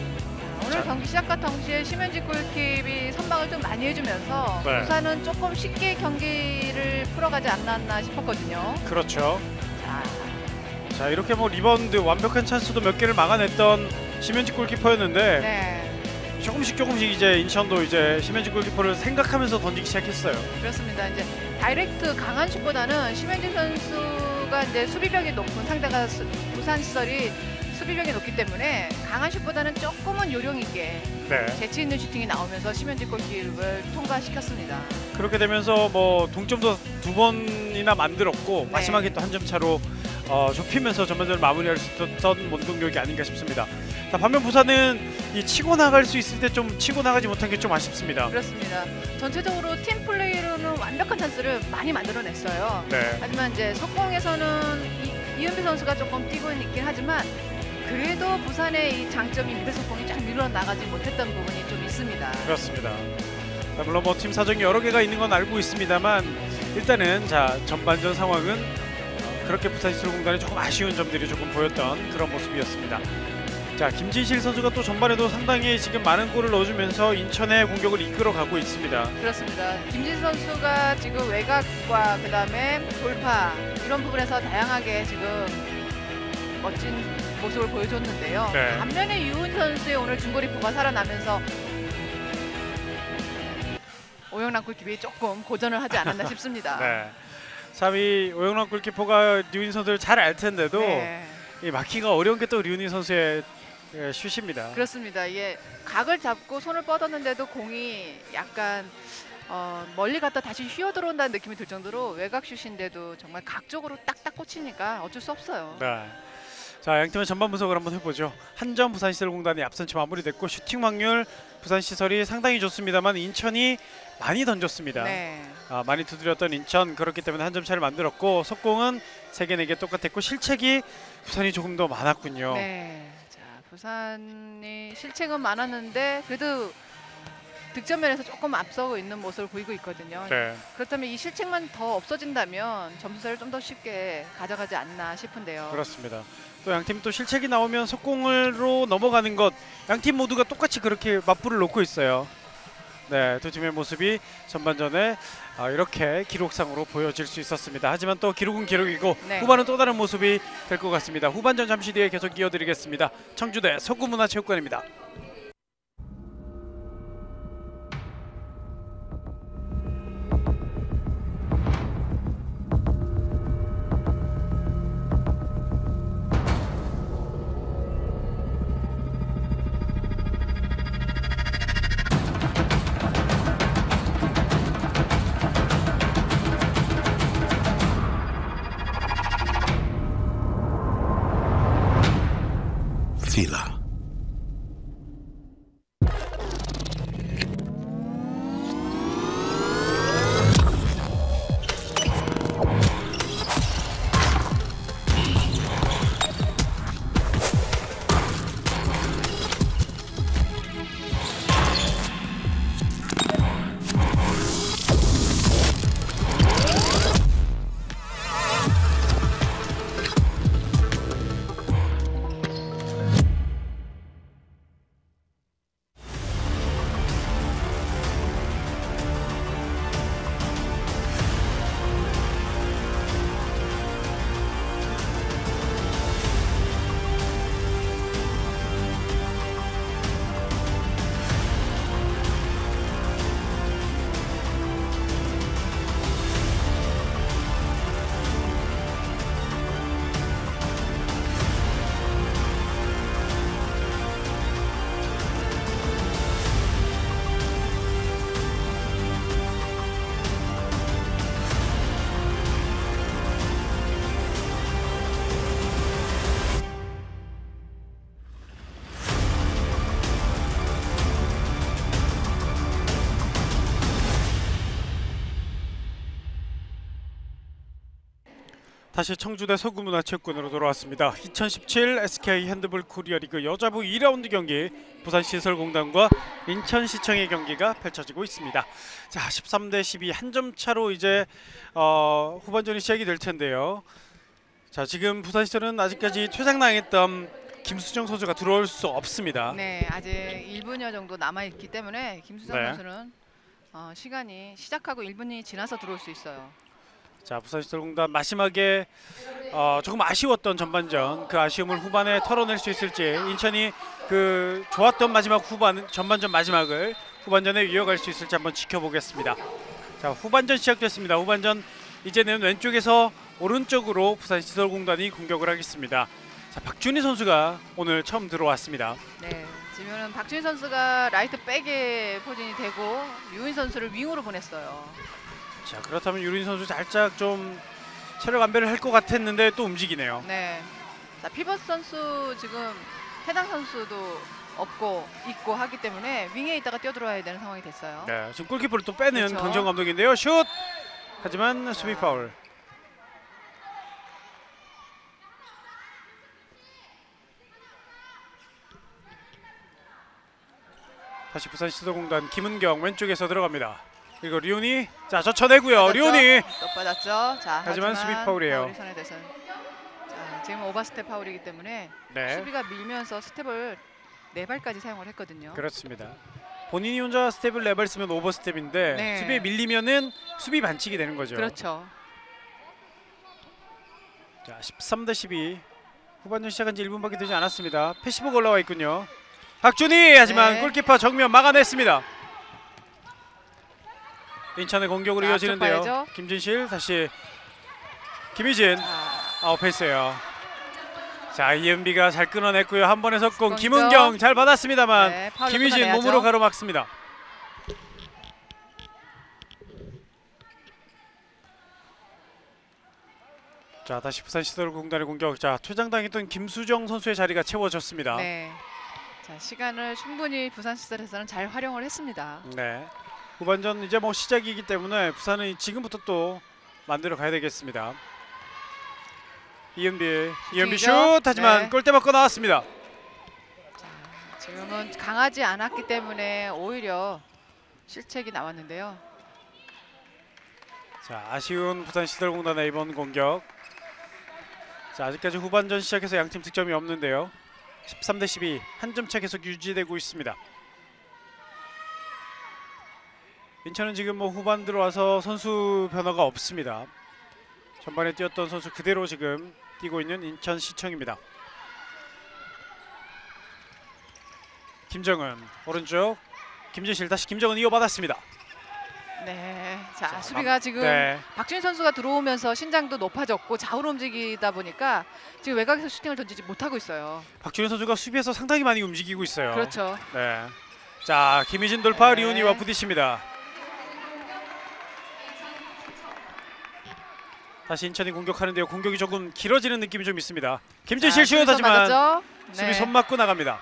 오늘 자. 경기 시작과 동시에 심현지 골킵이 선방을 좀 많이 해주면서 네. 부산은 조금 쉽게 경기를 풀어가지 않았나 싶었거든요. 그렇죠. 자, 자, 이렇게 뭐 리바운드 완벽한 찬스도 몇 개를 막아냈던 심현지 골키퍼였는데 네, 조금씩 조금씩 이제 인천도 이제 심현지 골키퍼를 생각하면서 던지기 시작했어요. 그렇습니다. 이제 다이렉트 강한 슛보다는 심현지 선수가 이제 수비력이 높은 상대가 수, 부산시설이 수비력이 높기 때문에 강한 슛보다는 조금은 요령 있게 네. 재치 있는 슈팅이 나오면서 심현지 골킵을 통과시켰습니다. 그렇게 되면서 뭐 동점도 두 번이나 만들었고 네. 마지막에 또 한 점 차로 어, 좁히면서 전반전을 마무리할 수 있었던 원동력이 아닌가 싶습니다. 자, 반면 부산은 이 치고 나갈 수 있을 때 좀 치고 나가지 못한 게 좀 아쉽습니다. 그렇습니다. 전체적으로 팀 플레이로는 완벽한 찬스를 많이 만들어냈어요. 네. 하지만 이제 속공에서는 이, 이은비 선수가 조금 뛰고 있긴 하지만 그래도 부산의 이 장점이 미드 속공이 쫙 밀어나가지 못했던 부분이 좀 있습니다. 그렇습니다. 자, 물론 뭐 팀 사정이 여러 개가 있는 건 알고 있습니다만 일단은 자 전반전 상황은 어, 그렇게 부산시설공단이 조금 아쉬운 점들이 조금 보였던 그런 모습이었습니다. 자, 김진실 선수가 또 전반에도 상당히 지금 많은 골을 넣어주면서 인천의 공격을 이끌어가고 있습니다. 그렇습니다. 김진 선수가 지금 외곽과 그다음에 돌파 이런 부분에서 다양하게 지금 멋진 모습을 보여줬는데요. 네. 반면에 유은 선수의 오늘 중거리포가 살아나면서 오영란 골키퍼이 조금 고전을 하지 않았나 싶습니다. 네. 참 이 오영락 골키퍼가 류인 선수를 잘 알 텐데도 네. 이 막기가 어려운 게 또 류인 선수의 예, 슛입니다. 그렇습니다. 이게 각을 잡고 손을 뻗었는데도 공이 약간 어, 멀리 갔다 다시 휘어 들어온다는 느낌이 들 정도로 외곽 슛인데도 정말 각 쪽으로 딱딱 꽂히니까 어쩔 수 없어요. 네. 자, 양팀의 전반 분석을 한번 해보죠. 한 점 부산시설공단이 앞선 채 마무리됐고 슈팅 확률 부산시설이 상당히 좋습니다만 인천이 많이 던졌습니다. 네. 아, 많이 두드렸던 인천 그렇기 때문에 한 점 차를 만들었고 속공은 세 개 네 개 똑같았고 실책이 부산이 조금 더 많았군요. 네. 자, 부산이 실책은 많았는데 그래도 득점면에서 조금 앞서고 있는 모습을 보이고 있거든요. 네. 그렇다면 이 실책만 더 없어진다면 점수차를 좀 더 쉽게 가져가지 않나 싶은데요. 그렇습니다. 또 양팀 또 실책이 나오면 속공으로 넘어가는 것 양팀 모두가 똑같이 그렇게 맞불을 놓고 있어요. 네, 두 팀의 모습이 전반전에 아, 이렇게 기록상으로 보여질 수 있었습니다. 하지만 또 기록은 기록이고 네. 후반은 또 다른 모습이 될 것 같습니다. 후반전 잠시 뒤에 계속 이어드리겠습니다. 청주대 서구문화체육관입니다. Fila. 다시 청주대 서구문화체육관으로 돌아왔습니다. 이천십칠 에스케이 핸드볼 코리아 리그 여자부 이 라운드 경기 부산시설공단과 인천시청의 경기가 펼쳐지고 있습니다. 자, 십삼 대 십이 한 점 차로 이제 어, 후반전이 시작이 될 텐데요. 자, 지금 부산시설은 아직까지 퇴장당했던 김수정 선수가 들어올 수 없습니다. 네, 아직 일 분여 정도 남아 있기 때문에 김수정 네. 선수는 어, 시간이 시작하고 일 분이 지나서 들어올 수 있어요. 자, 부산시설공단 마지막에 어, 조금 아쉬웠던 전반전, 그 아쉬움을 후반에 털어낼 수 있을지, 인천이 그 좋았던 마지막 후반 전반전 마지막을 후반전에 이어갈 수 있을지 한번 지켜보겠습니다. 자, 후반전 시작됐습니다. 후반전 이제는 왼쪽에서 오른쪽으로 부산시설공단이 공격을 하겠습니다. 자, 박준희 선수가 오늘 처음 들어왔습니다. 네, 지금은 박준희 선수가 라이트 백에 포진이 되고 유인 선수를 윙으로 보냈어요. 자, 그렇다면 유린 선수 살짝 좀 체력 안배를 할 것 같았는데 또 움직이네요. 네, 자 피벗 선수 지금 해당 선수도 없고 있고 하기 때문에 윙에 있다가 뛰어들어와야 되는 상황이 됐어요. 네, 지금 골키퍼를 또 빼는 그렇죠. 강정 감독인데요. 슛! 하지만 수비 파울. 다시 부산시설공단 김은경 왼쪽에서 들어갑니다. 그리고 류니, 자 젖혀내고요. 류니. 또 빠졌죠. 자, 하지만 수비 파울이에요. 파울이 선언돼서. 자, 지금 오버스텝 파울이기 때문에 네, 수비가 밀면서 스텝을 네 발까지 사용을 했거든요. 그렇습니다. 본인이 혼자 스텝을 네 발 쓰면 오버 스텝인데 네. 수비에 밀리면은 수비 반칙이 되는 거죠. 그렇죠. 자, 십삼 대 십이 후반전 시작한 지 일 분밖에 되지 않았습니다. 패시브가 올라와 있군요. 박준희, 하지만 네. 골키퍼 정면 막아냈습니다. 인천의 공격으로 자, 이어지는데요. 앞쪽 봐야죠. 김진실, 다시 김희진. 자, 아웃패스예요. 자, 이은비가 잘 끊어냈고요. 한 번에 석공. 석공이죠. 김은경 잘 받았습니다만 네, 파울로 김희진 끊어내야죠. 몸으로 가로막습니다. 자, 다시 부산시설공단의 공격. 자, 퇴장당했던 김수정 선수의 자리가 채워졌습니다. 네. 자, 시간을 충분히 부산시설에서는 잘 활용을 했습니다. 네. 후반전 이제 뭐 시작이기 때문에 부산은 지금부터 또 만들어 가야 되겠습니다. 이은비, 이은비 슛! 슈팅이죠? 하지만 네. 골대 맞고 나왔습니다. 자, 지금은 강하지 않았기 때문에 오히려 실책이 나왔는데요. 자, 아쉬운 부산시설공단의 이번 공격. 자, 아직까지 후반전 시작해서 양팀 득점이 없는데요. 십삼 대 십이 한 점 차 계속 유지되고 있습니다. 인천은 지금 뭐 후반 들어와서 선수 변화가 없습니다. 전반에 뛰었던 선수 그대로 지금 뛰고 있는 인천시청입니다. 김정은 오른쪽, 김진실, 다시 김정은 이어받았습니다. 네. 자, 자, 수비가 지금 네. 박준희 선수가 들어오면서 신장도 높아졌고 좌우로 움직이다 보니까 지금 외곽에서 슈팅을 던지지 못하고 있어요. 박준현 선수가 수비에서 상당히 많이 움직이고 있어요. 그렇죠. 네. 자, 김희진 돌파. 네. 리오니와 부딪힙니다. 다시 인천이 공격하는데요. 공격이 조금 길어지는 느낌이 좀 있습니다. 김진실 슛, 하지만 맞았죠? 수비 네. 손 맞고 나갑니다.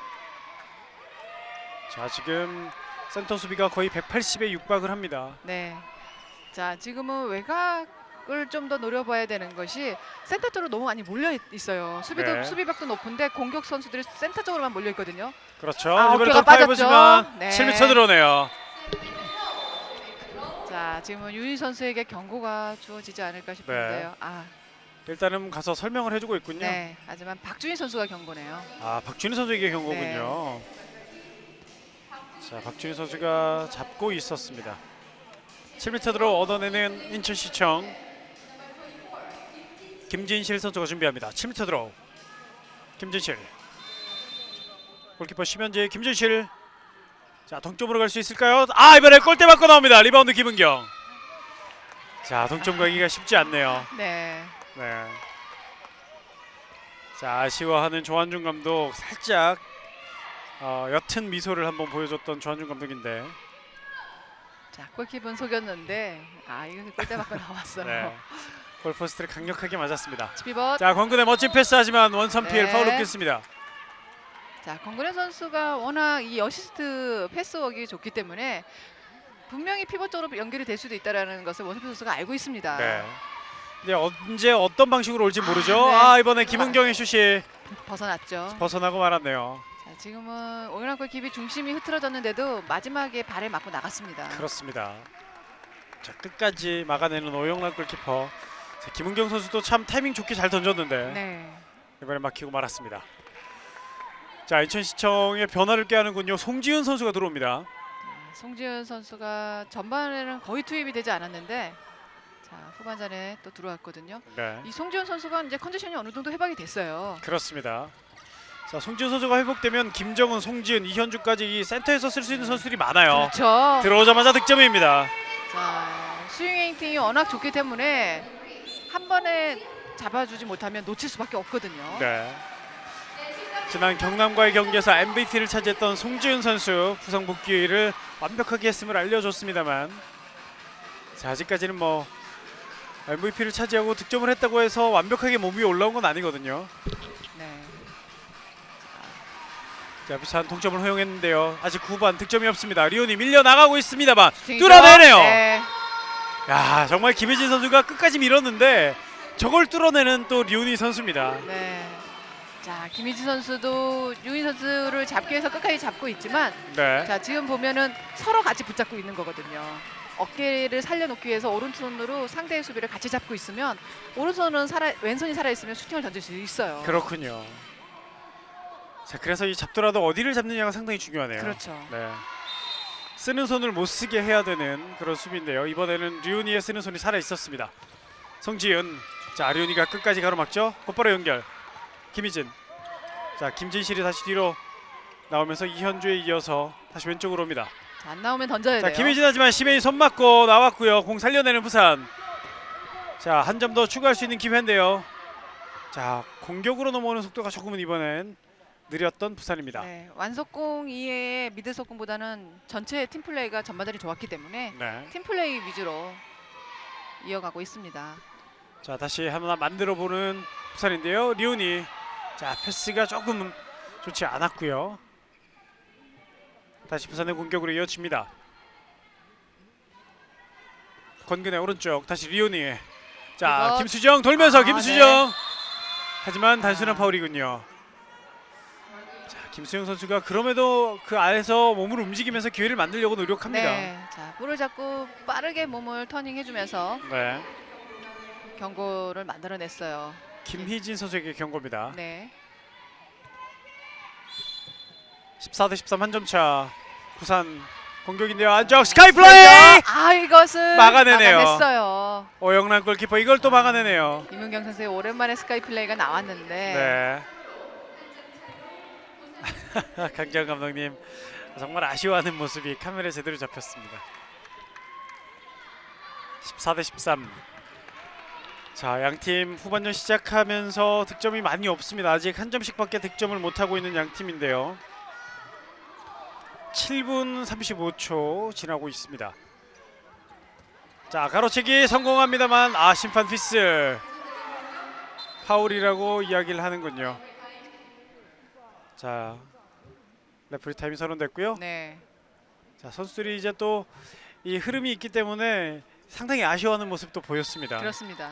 자, 지금 센터 수비가 거의 백팔십에 육박을 합니다. 네. 자, 지금은 외곽을 좀 더 노려봐야 되는 것이 센터 쪽으로 너무 많이 몰려 있- 있어요. 수비도 네. 수비벽도 높은데 공격 선수들이 센터 쪽으로만 몰려 있거든요. 그렇죠. 아, 이번에 어깨가 돌파해보지만 빠졌죠? 네. 칠 미터 들어오네요. 자, 지금은 유희 선수에게 경고가 주어지지 않을까 싶은데요. 네. 아, 일단은 가서 설명을 해주고 있군요. 네. 하지만 박준희 선수가 경고네요. 아, 박준희 선수에게 경고군요. 자, 박준희 선수가 잡고 있었습니다. 칠 미터 들어 얻어내는 인천시청. 김진실 선수가 준비합니다. 칠 미터 들어. 김진실. 골키퍼 심현재, 김진실. 자, 동점으로 갈 수 있을까요? 아, 이번에 골대 맞고 나옵니다. 리바운드 김은경. 자, 동점 가기가 쉽지 않네요. 네. 네. 자, 아쉬워하는 조한중 감독. 살짝 어, 옅은 미소를 한번 보여줬던 조한중 감독인데. 자, 골키퍼는 속였는데 아, 이거 골대 맞고 나왔어요. 네. 골포스트를 강력하게 맞았습니다. 스피벗. 자, 권근의 멋진 패스하지만 원선 피해 네. 파울로 끊습니다. 자, 권근현 선수가 워낙 이 어시스트 패스워크가 좋기 때문에 분명히 피벗 쪽으로 연결이 될 수도 있다는 것을 원선표 선수가 알고 있습니다. 네. 네, 언제 어떤 방식으로 올지 모르죠. 아, 네. 아, 이번에 김은경의 슛이 벗어났죠. 벗어나고 말았네요. 자, 지금은 오영락 골키퍼 중심이 흐트러졌는데도 마지막에 발에 맞고 나갔습니다. 그렇습니다. 자, 끝까지 막아내는 오영락 골키퍼. 자, 김은경 선수도 참 타이밍 좋게 잘 던졌는데 네. 이번에 막히고 말았습니다. 자, 인천시청의 변화를 꾀하는군요. 송지은 선수가 들어옵니다. 송지은 선수가 전반에는 거의 투입이 되지 않았는데 자, 후반전에 또 들어왔거든요. 네, 이 송지은 선수가 이제 컨디션이 어느 정도 회복이 됐어요. 그렇습니다. 자, 송지은 선수가 회복되면 김정은, 송지은, 이현주까지 이 센터에서 쓸 수 있는 선수들이 많아요. 그렇죠. 들어오자마자 득점입니다. 자, 스윙 에이팅이 워낙 좋기 때문에 한 번에 잡아주지 못하면 놓칠 수밖에 없거든요. 네. 지난 경남과의 경기에서 엠브이피를 차지했던 송지은 선수 부상 복귀를 완벽하게 했음을 알려줬습니다만, 자, 아직까지는 뭐 엠브이피를 차지하고 득점을 했다고 해서 완벽하게 몸 위에 올라온 건 아니거든요. 네. 자, 부산 동점을 허용했는데요. 아직 후반 득점이 없습니다. 리온이 밀려 나가고 있습니다만 슈팅이죠? 뚫어내네요. 네. 야, 정말 김혜진 선수가 끝까지 밀었는데 저걸 뚫어내는 또 리온이 선수입니다. 네. 자, 김희지 선수도 유인 선수를 잡기 위해서 끝까지 잡고 있지만 네. 자, 지금 보면은 서로 같이 붙잡고 있는 거거든요. 어깨를 살려놓기 위해서 오른손으로 상대의 수비를 같이 잡고 있으면 오른손은 살아, 왼손이 살아있으면 슈팅을 던질 수 있어요. 그렇군요. 자, 그래서 이 잡더라도 어디를 잡느냐가 상당히 중요하네요. 그렇죠. 네. 쓰는 손을 못 쓰게 해야 되는 그런 수비인데요. 이번에는 류니의 쓰는 손이 살아 있었습니다. 송지은. 자, 류니가 끝까지 가로막죠. 곧바로 연결. 김희진. 자, 김진실이 다시 뒤로 나오면서 이현주에 이어서 다시 왼쪽으로 옵니다. 자, 안 나오면 던져야 자, 돼요. 김희진 하지만 심해이 손 맞고 나왔고요. 공 살려내는 부산. 자, 한 점 더 추가할 수 있는 기회인데요. 자, 공격으로 넘어오는 속도가 조금은 이번엔 느렸던 부산입니다. 네, 완속공 이외에 미드 속공보다는 전체 팀 플레이가 전반전이 좋았기 때문에 네. 팀 플레이 위주로 이어가고 있습니다. 자, 다시 하나 만들어 보는 부산인데요. 리온이. 자, 패스가 조금 좋지 않았고요. 다시 부산의 공격으로 이어집니다. 권근의 오른쪽 다시 리온이. 자, 이거- 김수정 돌면서 아, 김수정. 네. 하지만 단순한 아. 파울이군요. 자, 김수영 선수가 그럼에도 그 안에서 몸을 움직이면서 기회를 만들려고 노력합니다. 네, 자, 볼을 잡고 빠르게 몸을 터닝해주면서 네. 경고를 만들어냈어요. 김희진 선수에게 경고입니다. 네, 십사 대 십삼 한 점 차. 부산 공격인데요. 안쪽 스카이 플레이. 아, 이것을 막아내네요. 막아냈어요. 오영란 골키퍼 이걸 또 막아내네요. 임은경 선수의 오랜만에 스카이 플레이가 나왔는데 네. 강재원 감독님 정말 아쉬워하는 모습이 카메라에 제대로 잡혔습니다. 십사 대 십삼. 자, 양팀 후반전 시작하면서 득점이 많이 없습니다. 아직 한 점씩밖에 득점을 못하고 있는 양팀인데요. 칠 분 삼십오 초 지나고 있습니다. 자, 가로채기 성공합니다만 아, 심판 피슬. 파울이라고 이야기를 하는군요. 자, 레프리 타임이 선언됐고요. 네, 자, 선수들이 이제 또 이 흐름이 있기 때문에 상당히 아쉬워하는 모습도 보였습니다. 그렇습니다.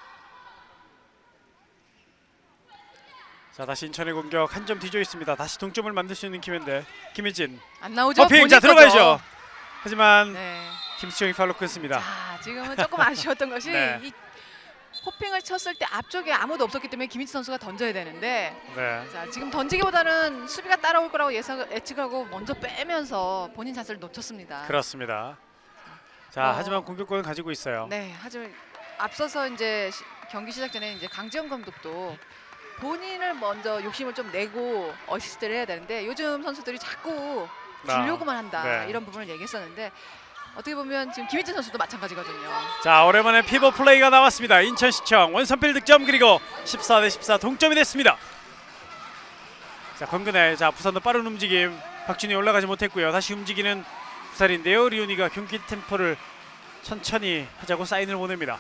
자, 다시 인천의 공격 한 점 뒤져 있습니다. 다시 동점을 만들 수 있는 기회인데 김희진 안 나오죠? 버핑. 자, 본인 거죠? 들어가야죠. 하지만 네. 김수정이 팔로 끊습니다. 자, 지금은 조금 아쉬웠던 것이 네. 이 호핑을 쳤을 때 앞쪽에 아무도 없었기 때문에 김희진 선수가 던져야 되는데 네. 자, 지금 던지기보다는 수비가 따라올 거라고 예상 예측하고 먼저 빼면서 본인 자세를 놓쳤습니다. 그렇습니다. 자, 어. 하지만 공격권을 가지고 있어요. 네, 하지만 앞서서 이제 시, 경기 시작 전에 이제 강지영 감독도 본인을 먼저 욕심을 좀 내고 어시스트를 해야 되는데 요즘 선수들이 자꾸 주려고만 한다 네. 이런 부분을 얘기했었는데 어떻게 보면 지금 김희진 선수도 마찬가지거든요. 자, 오랜만에 피벗 플레이가 나왔습니다. 인천시청 원선필 득점 그리고 십사 대 십사 동점이 됐습니다. 자, 권근혜. 자, 부산도 빠른 움직임. 박준이 올라가지 못했고요. 다시 움직이는 부산인데요. 리오니가 경기 템포를 천천히 하자고 사인을 보냅니다.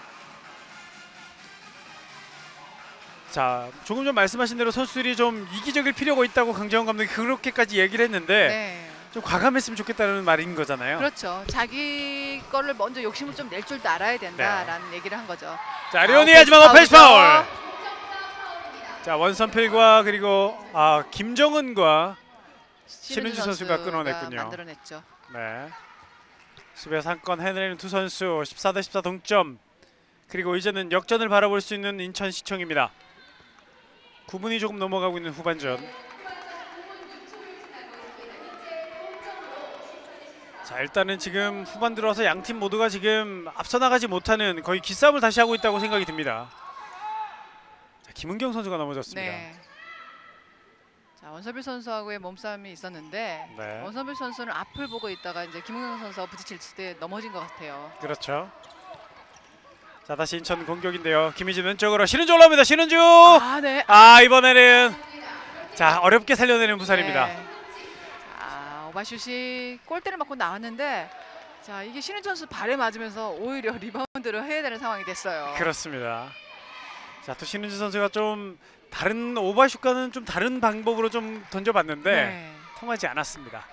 자, 조금 전 말씀하신 대로 선수들이 좀 이기적일 필요가 있다고 강재원 감독이 그렇게까지 얘기를 했는데 네. 좀 과감했으면 좋겠다는 말인 거잖아요. 그렇죠. 자기 거를 먼저 욕심을 좀 낼 줄도 알아야 된다라는 네. 얘기를 한 거죠. 자, 류현이 아, 하지만 오펜스 오펜스 파울. 자, 원선필과 그리고 아 김정은과 신은주 선수가 끊어냈군요. 만들어냈죠. 네. 수비에서 한 건 해내는 두 선수 십사 대 십사 동점. 그리고 이제는 역전을 바라볼 수 있는 인천시청입니다. 구 분이 조금 넘어가고 있는 후반전. 자, 일단은 지금 후반 들어와서 양 팀 모두가 지금 앞서 나가지 못하는 거의 기싸움을 다시 하고 있다고 생각이 듭니다. 자, 김은경 선수가 넘어졌습니다. 네. 자, 원서빌 선수하고의 몸싸움이 있었는데 네. 원서빌 선수는 앞을 보고 있다가 이제 김은경 선수와 부딪힐 때 넘어진 것 같아요. 그렇죠. 자, 다시 인천 공격인데요. 김희진 왼쪽으로 신은주 올라옵니다. 신은주. 아, 네. 아, 이번에는 자, 어렵게 살려내는 부산입니다. 네. 자, 오바슛이 골대를 맞고 나왔는데 자, 이게 신은주 선수 발에 맞으면서 오히려 리바운드를 해야 되는 상황이 됐어요. 그렇습니다. 자, 또 신은주 선수가 좀 다른 오버슛과는 좀 다른 방법으로 좀 던져봤는데 네. 통하지 않았습니다.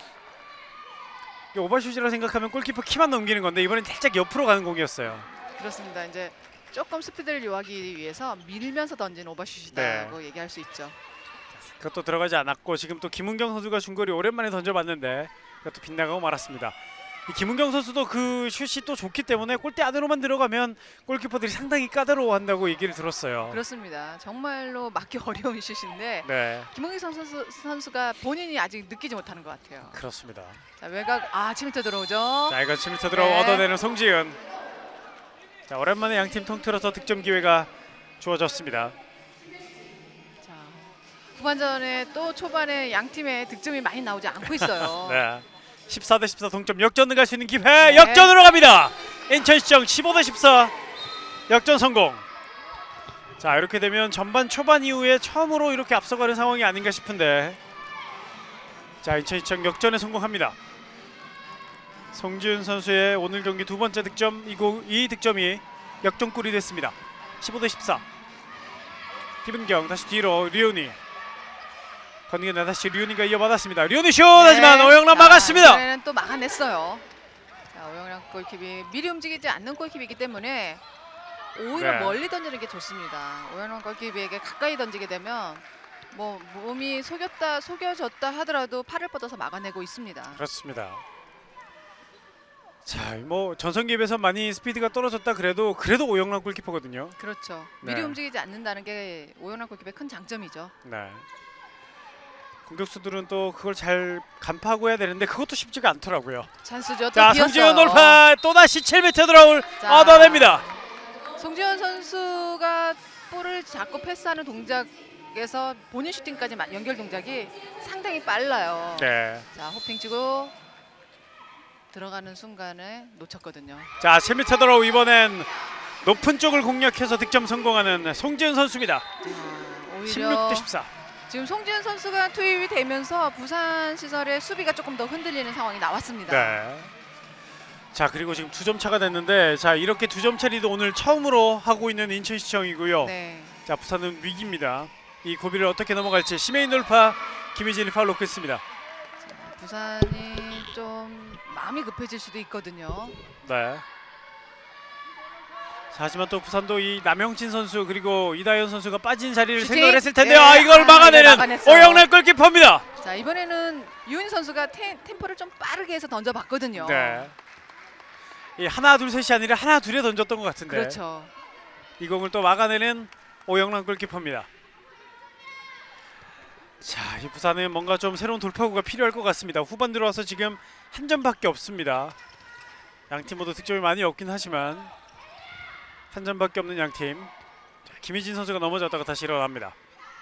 이 오버슛이라 생각하면 골키퍼 키만 넘기는 건데 이번엔 살짝 옆으로 가는 공이었어요. 그렇습니다. 이제 조금 스피드를 요하기 위해서 밀면서 던진 오버슛이다고 네. 얘기할 수 있죠. 그것도 들어가지 않았고 지금 또 김은경 선수가 중거리 오랜만에 던져봤는데 그것도 빗나가고 말았습니다. 이 김은경 선수도 그 슛이 또 좋기 때문에 골대 안으로만 들어가면 골키퍼들이 상당히 까다로워한다고 얘기를 들었어요. 그렇습니다. 정말로 막기 어려운 슛인데 네, 김은경 선수, 선수가 본인이 아직 느끼지 못하는 것 같아요. 그렇습니다. 자, 외곽 아 칠 미터 들어오죠. 자, 이건 칠 미터 들어 네. 얻어내는 송지은. 자, 오랜만에 양팀 통틀어서 득점 기회가 주어졌습니다. 자, 후반전에 또 초반에 양 팀의 득점이 많이 나오지 않고 있어요. 네. 십사 대 십사 동점 역전을 갈 수 있는 기회. 네. 역전으로 갑니다. 인천시청 십오 대 십사 역전 성공. 자, 이렇게 되면 전반 초반 이후에 처음으로 이렇게 앞서가는 상황이 아닌가 싶은데 자, 인천시청 역전에 성공합니다. 송지은 선수의 오늘 경기 두 번째 득점, 이고 이 득점이 역전골이 됐습니다. 십오 대 십사. 김은경 다시 뒤로 류현이. 건너가 다시 류현이가 이어받았습니다. 류현이 슛! 하지만 오영란 막았습니다. 이번에는 또 막아냈어요. 자, 오영란 골킵이 미리 움직이지 않는 골킵이기 때문에 오히려 네. 멀리 던지는 게 좋습니다. 오영란 골킵에게 가까이 던지게 되면 뭐 몸이 속였다 속여졌다 하더라도 팔을 뻗어서 막아내고 있습니다. 그렇습니다. 자, 뭐 전성기에 비해서 많이 스피드가 떨어졌다 그래도 그래도 오영란 골키퍼거든요. 그렇죠. 네. 미리 움직이지 않는다는 게 오영란 골킵의 큰 장점이죠. 네. 공격수들은 또 그걸 잘 간파하고 해야 되는데 그것도 쉽지가 않더라고요. 찬스죠. 또 자, 비었어요. 송지현 돌파 또다시 칠 미터 들어올 자, 얻어냅니다. 송지현 선수가 볼을 잡고 패스하는 동작에서 본인 슈팅까지 마- 연결 동작이 상당히 빨라요. 네. 자, 호핑 치고 들어가는 순간에 놓쳤거든요. 자, 칠 미터 들어오 이번엔 높은 쪽을 공략해서 득점 성공하는 송지현 선수입니다. 자, 오히려 십육 대 십사. 지금 송지현 선수가 투입이 되면서 부산 시설의 수비가 조금 더 흔들리는 상황이 나왔습니다. 네. 자, 그리고 지금 두 점 차가 됐는데 자, 이렇게 두 점 차리도 오늘 처음으로 하고 있는 인천시청이고요. 네. 자, 부산은 위기입니다. 이 고비를 어떻게 넘어갈지. 심해인 돌파 김희진이 파울 놓고 있습니다. 부산이 좀 마음이 급해질 수도 있거든요. 네. 자, 하지만 또 부산도 이 남영진 선수 그리고 이다현 선수가 빠진 자리를 슈팅! 생각을 했을 텐데요. 네. 아, 이걸 아, 막아내는 이걸 막아냈어요. 오영란 골키퍼입니다. 자, 이번에는 유인 선수가 테, 템포를 좀 빠르게 해서 던져봤거든요. 네. 이 하나 둘 셋이 아니라 하나 둘에 던졌던 것 같은데 그렇죠. 이 공을 또 막아내는 오영란 골키퍼입니다. 자, 이 부산은 뭔가 좀 새로운 돌파구가 필요할 것 같습니다. 후반 들어와서 지금 한 점밖에 없습니다. 양팀 모두 득점이 많이 없긴 하지만 한 점밖에 없는 양팀. 자, 김희진 선수가 넘어졌다가 다시 일어납니다.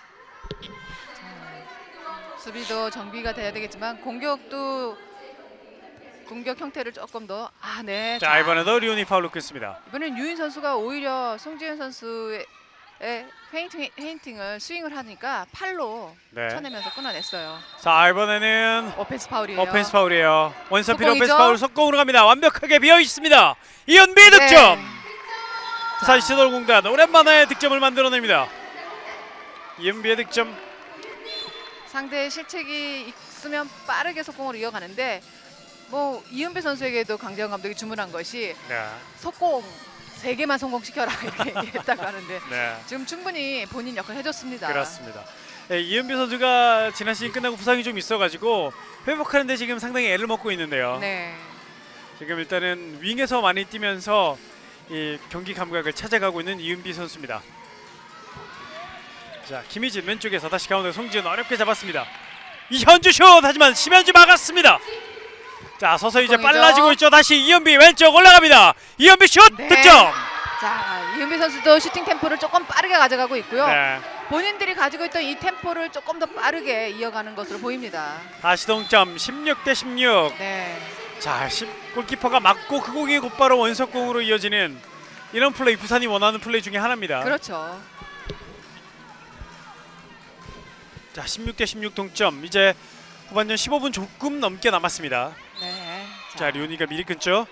수비도 정비가 돼야 되겠지만 공격도 공격 형태를 조금 더 아, 네. 자, 이번에도 리온이 파울 놓고 있습니다. 이번엔 유인 선수가 오히려 송지현 선수의 페인팅, 페인팅을 스윙을 하니까 팔로 네. 쳐내면서 끊어냈어요. 자, 이번에는 오펜스 파울이에요. 오펜스 파울이에요. 원서필 속공이죠? 오펜스 파울 속공으로 갑니다. 완벽하게 비어 있습니다. 이현비 네. 득점. 부산 시설공단 오랜만에 득점을 만들어냅니다. 이현비의 득점. 상대의 실책이 있으면 빠르게 속공으로 이어가는데 뭐 이은배 선수에게도 강재원 감독이 주문한 것이 네. 속공 세 개만 성공시켜라 이렇게 얘기했다고 하는데 네. 지금 충분히 본인 역할 해줬습니다. 그렇습니다. 네, 이은비 선수가 지난 시즌 끝나고 부상이 좀 있어가지고 회복하는데 지금 상당히 애를 먹고 있는데요. 네. 지금 일단은 윙에서 많이 뛰면서 이 경기 감각을 찾아가고 있는 이은비 선수입니다. 자, 김희진 왼쪽에서 다시 가운데 송지은 어렵게 잡았습니다. 이현주 슛! 하지만 심현주 막았습니다. 자, 서서히 이제 성공이죠. 빨라지고 있죠. 다시 이은비 왼쪽 올라갑니다. 이은비 슛! 네. 득점! 자, 이은비 선수도 슈팅 템포를 조금 빠르게 가져가고 있고요. 네. 본인들이 가지고 있던 이 템포를 조금 더 빠르게 이어가는 것으로 보입니다. 다시 동점 십육 대 십육. 네. 자, 골키퍼가 맞고 그 공이 곧바로 원석공으로 이어지는 이런 플레이, 부산이 원하는 플레이 중에 하나입니다. 그렇죠. 자, 십육 대 십육 동점. 이제 후반전 십오 분 조금 넘게 남았습니다. 네. 자, 류니가 미리 끊죠.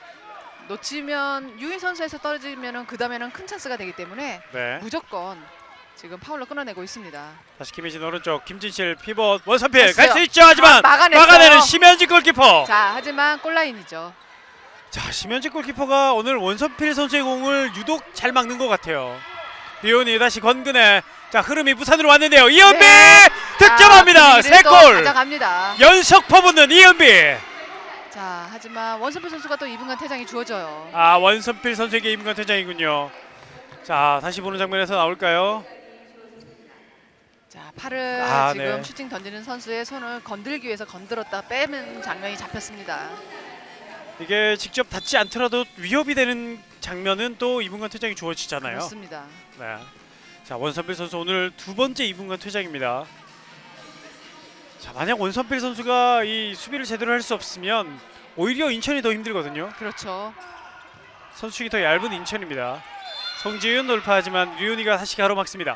놓치면 유인 선수에서 떨어지면은 그 다음에는 큰 찬스가 되기 때문에 네. 무조건 지금 파울로 끊어내고 있습니다. 다시 김희진 오른쪽, 김진실 피벗 원선필 됐어요. 갈 수 있죠. 하지만 아, 막아냈어요. 막아내는 심현지 골키퍼. 자, 하지만 골라인이죠. 자, 심현지 골키퍼가 오늘 원선필 선수의 공을 유독 잘 막는 것 같아요. 리온이 다시 권근해. 자, 흐름이 부산으로 왔는데요. 이은비 네. 득점합니다. 세 또 골 가져갑니다. 연속 퍼붓는 이은비. 자, 하지만 원선필 선수가 또 이 분간 퇴장이 주어져요. 아, 원선필 선수에게 임간 퇴장이군요. 자, 다시 보는 장면에서 나올까요? 자, 팔을 아, 지금 네. 슈팅 던지는 선수의 손을 건들기 위해서 건들었다 빼는 장면이 잡혔습니다. 이게 직접 닿지 않더라도 위협이 되는 장면은 또 이 분간 퇴장이 주어지잖아요. 그렇습니다. 네. 자, 원선필 선수 오늘 두 번째 이 분간 퇴장입니다. 자, 만약 원선필 선수가 이 수비를 제대로 할 수 없으면 오히려 인천이 더 힘들거든요. 그렇죠. 선수축이 더 얇은 인천입니다. 송지은 돌파하지만 류은이가 다시 가로막습니다.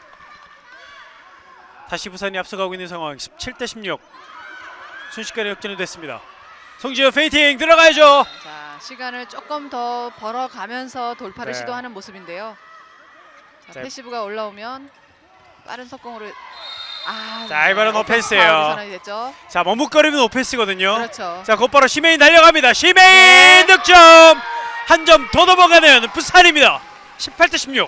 다시 부산이 앞서가고 있는 상황. 십칠 대 십육. 순식간에 역전이 됐습니다. 송지은 페이팅 들어가야죠. 자, 시간을 조금 더 벌어가면서 돌파를 네. 시도하는 모습인데요. 자, 자, 패시브가 올라오면 빠른 속공으로 아, 자, 이번엔 오펜스 오펜스예요. 파울이 선언이 됐죠. 자, 머뭇거리면 오펜스거든요. 그렇죠. 자, 곧바로 시메인 달려갑니다. 시메인 네. 득점! 한 점 더 넘어가는 부산입니다. 십팔 대 십육.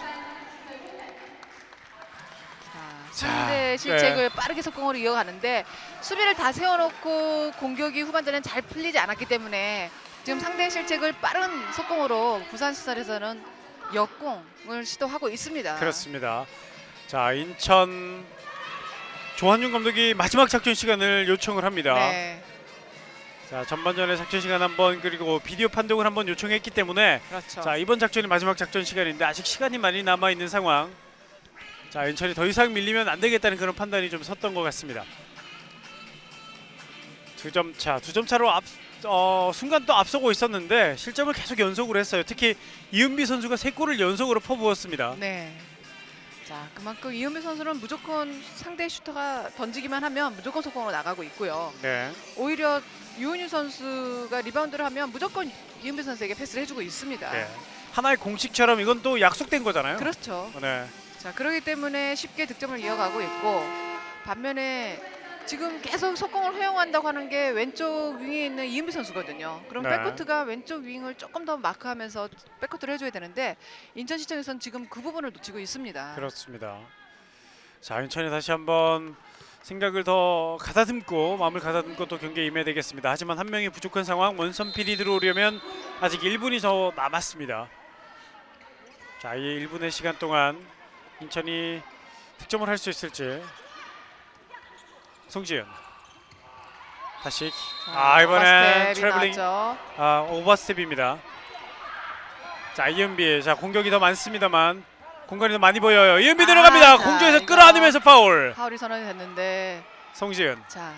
자, 상대의 실책을 빠르게 속공으로 이어가는데 수비를 다 세워놓고 공격이 후반전엔 잘 풀리지 않았기 때문에 지금 상대의 실책을 빠른 속공으로 부산시설에서는 역공을 시도하고 있습니다. 그렇습니다. 자, 인천 조한중 감독이 마지막 작전 시간을 요청을 합니다. 네, 자, 전반전에 작전 시간 한번 그리고 비디오 판독을 한번 요청했기 때문에 그렇죠. 자, 이번 작전이 마지막 작전 시간인데 아직 시간이 많이 남아 있는 상황. 자, 인천이 더 이상 밀리면 안 되겠다는 그런 판단이 좀 섰던 것 같습니다. 두 점 차, 두 점 차로 앞 어, 순간 또 앞서고 있었는데 실점을 계속 연속으로 했어요. 특히 이은비 선수가 세 골을 연속으로 퍼부었습니다. 네. 자, 그만큼 이은비 선수는 무조건 상대 슈터가 던지기만 하면 무조건 속공으로 나가고 있고요. 네. 오히려 유은유 선수가 리바운드를 하면 무조건 이은비 선수에게 패스를 해주고 있습니다. 네. 하나의 공식처럼 이건 또 약속된 거잖아요. 그렇죠. 네. 자, 그렇기 때문에 쉽게 득점을 이어가고 있고 반면에 지금 계속 속공을 허용한다고 하는 게 왼쪽 윙에 있는 이은비 선수거든요. 그럼 네. 백코트가 왼쪽 윙을 조금 더 마크하면서 백코트를 해줘야 되는데 인천시청에서는 지금 그 부분을 놓치고 있습니다. 그렇습니다. 자, 인천이 다시 한번 생각을 더 가다듬고 마음을 가다듬고 또 경기에 임해야 되겠습니다. 하지만 한 명이 부족한 상황. 원선필이 들어오려면 아직 일 분이 더 남았습니다. 자, 이 일 분의 시간 동안 인천이 득점을 할 수 있을지. 송지은 다시 아, 이번엔 오버스텝이 트래블링 나왔죠. 아, 오버스텝입니다. 자, 이은비. 자, 공격이 더 많습니다만 공간이 더 많이 보여요. 이은비 아, 들어갑니다. 자, 공중에서 이거. 끌어안으면서 파울. 파울이 선언이 됐는데 송지은. 자,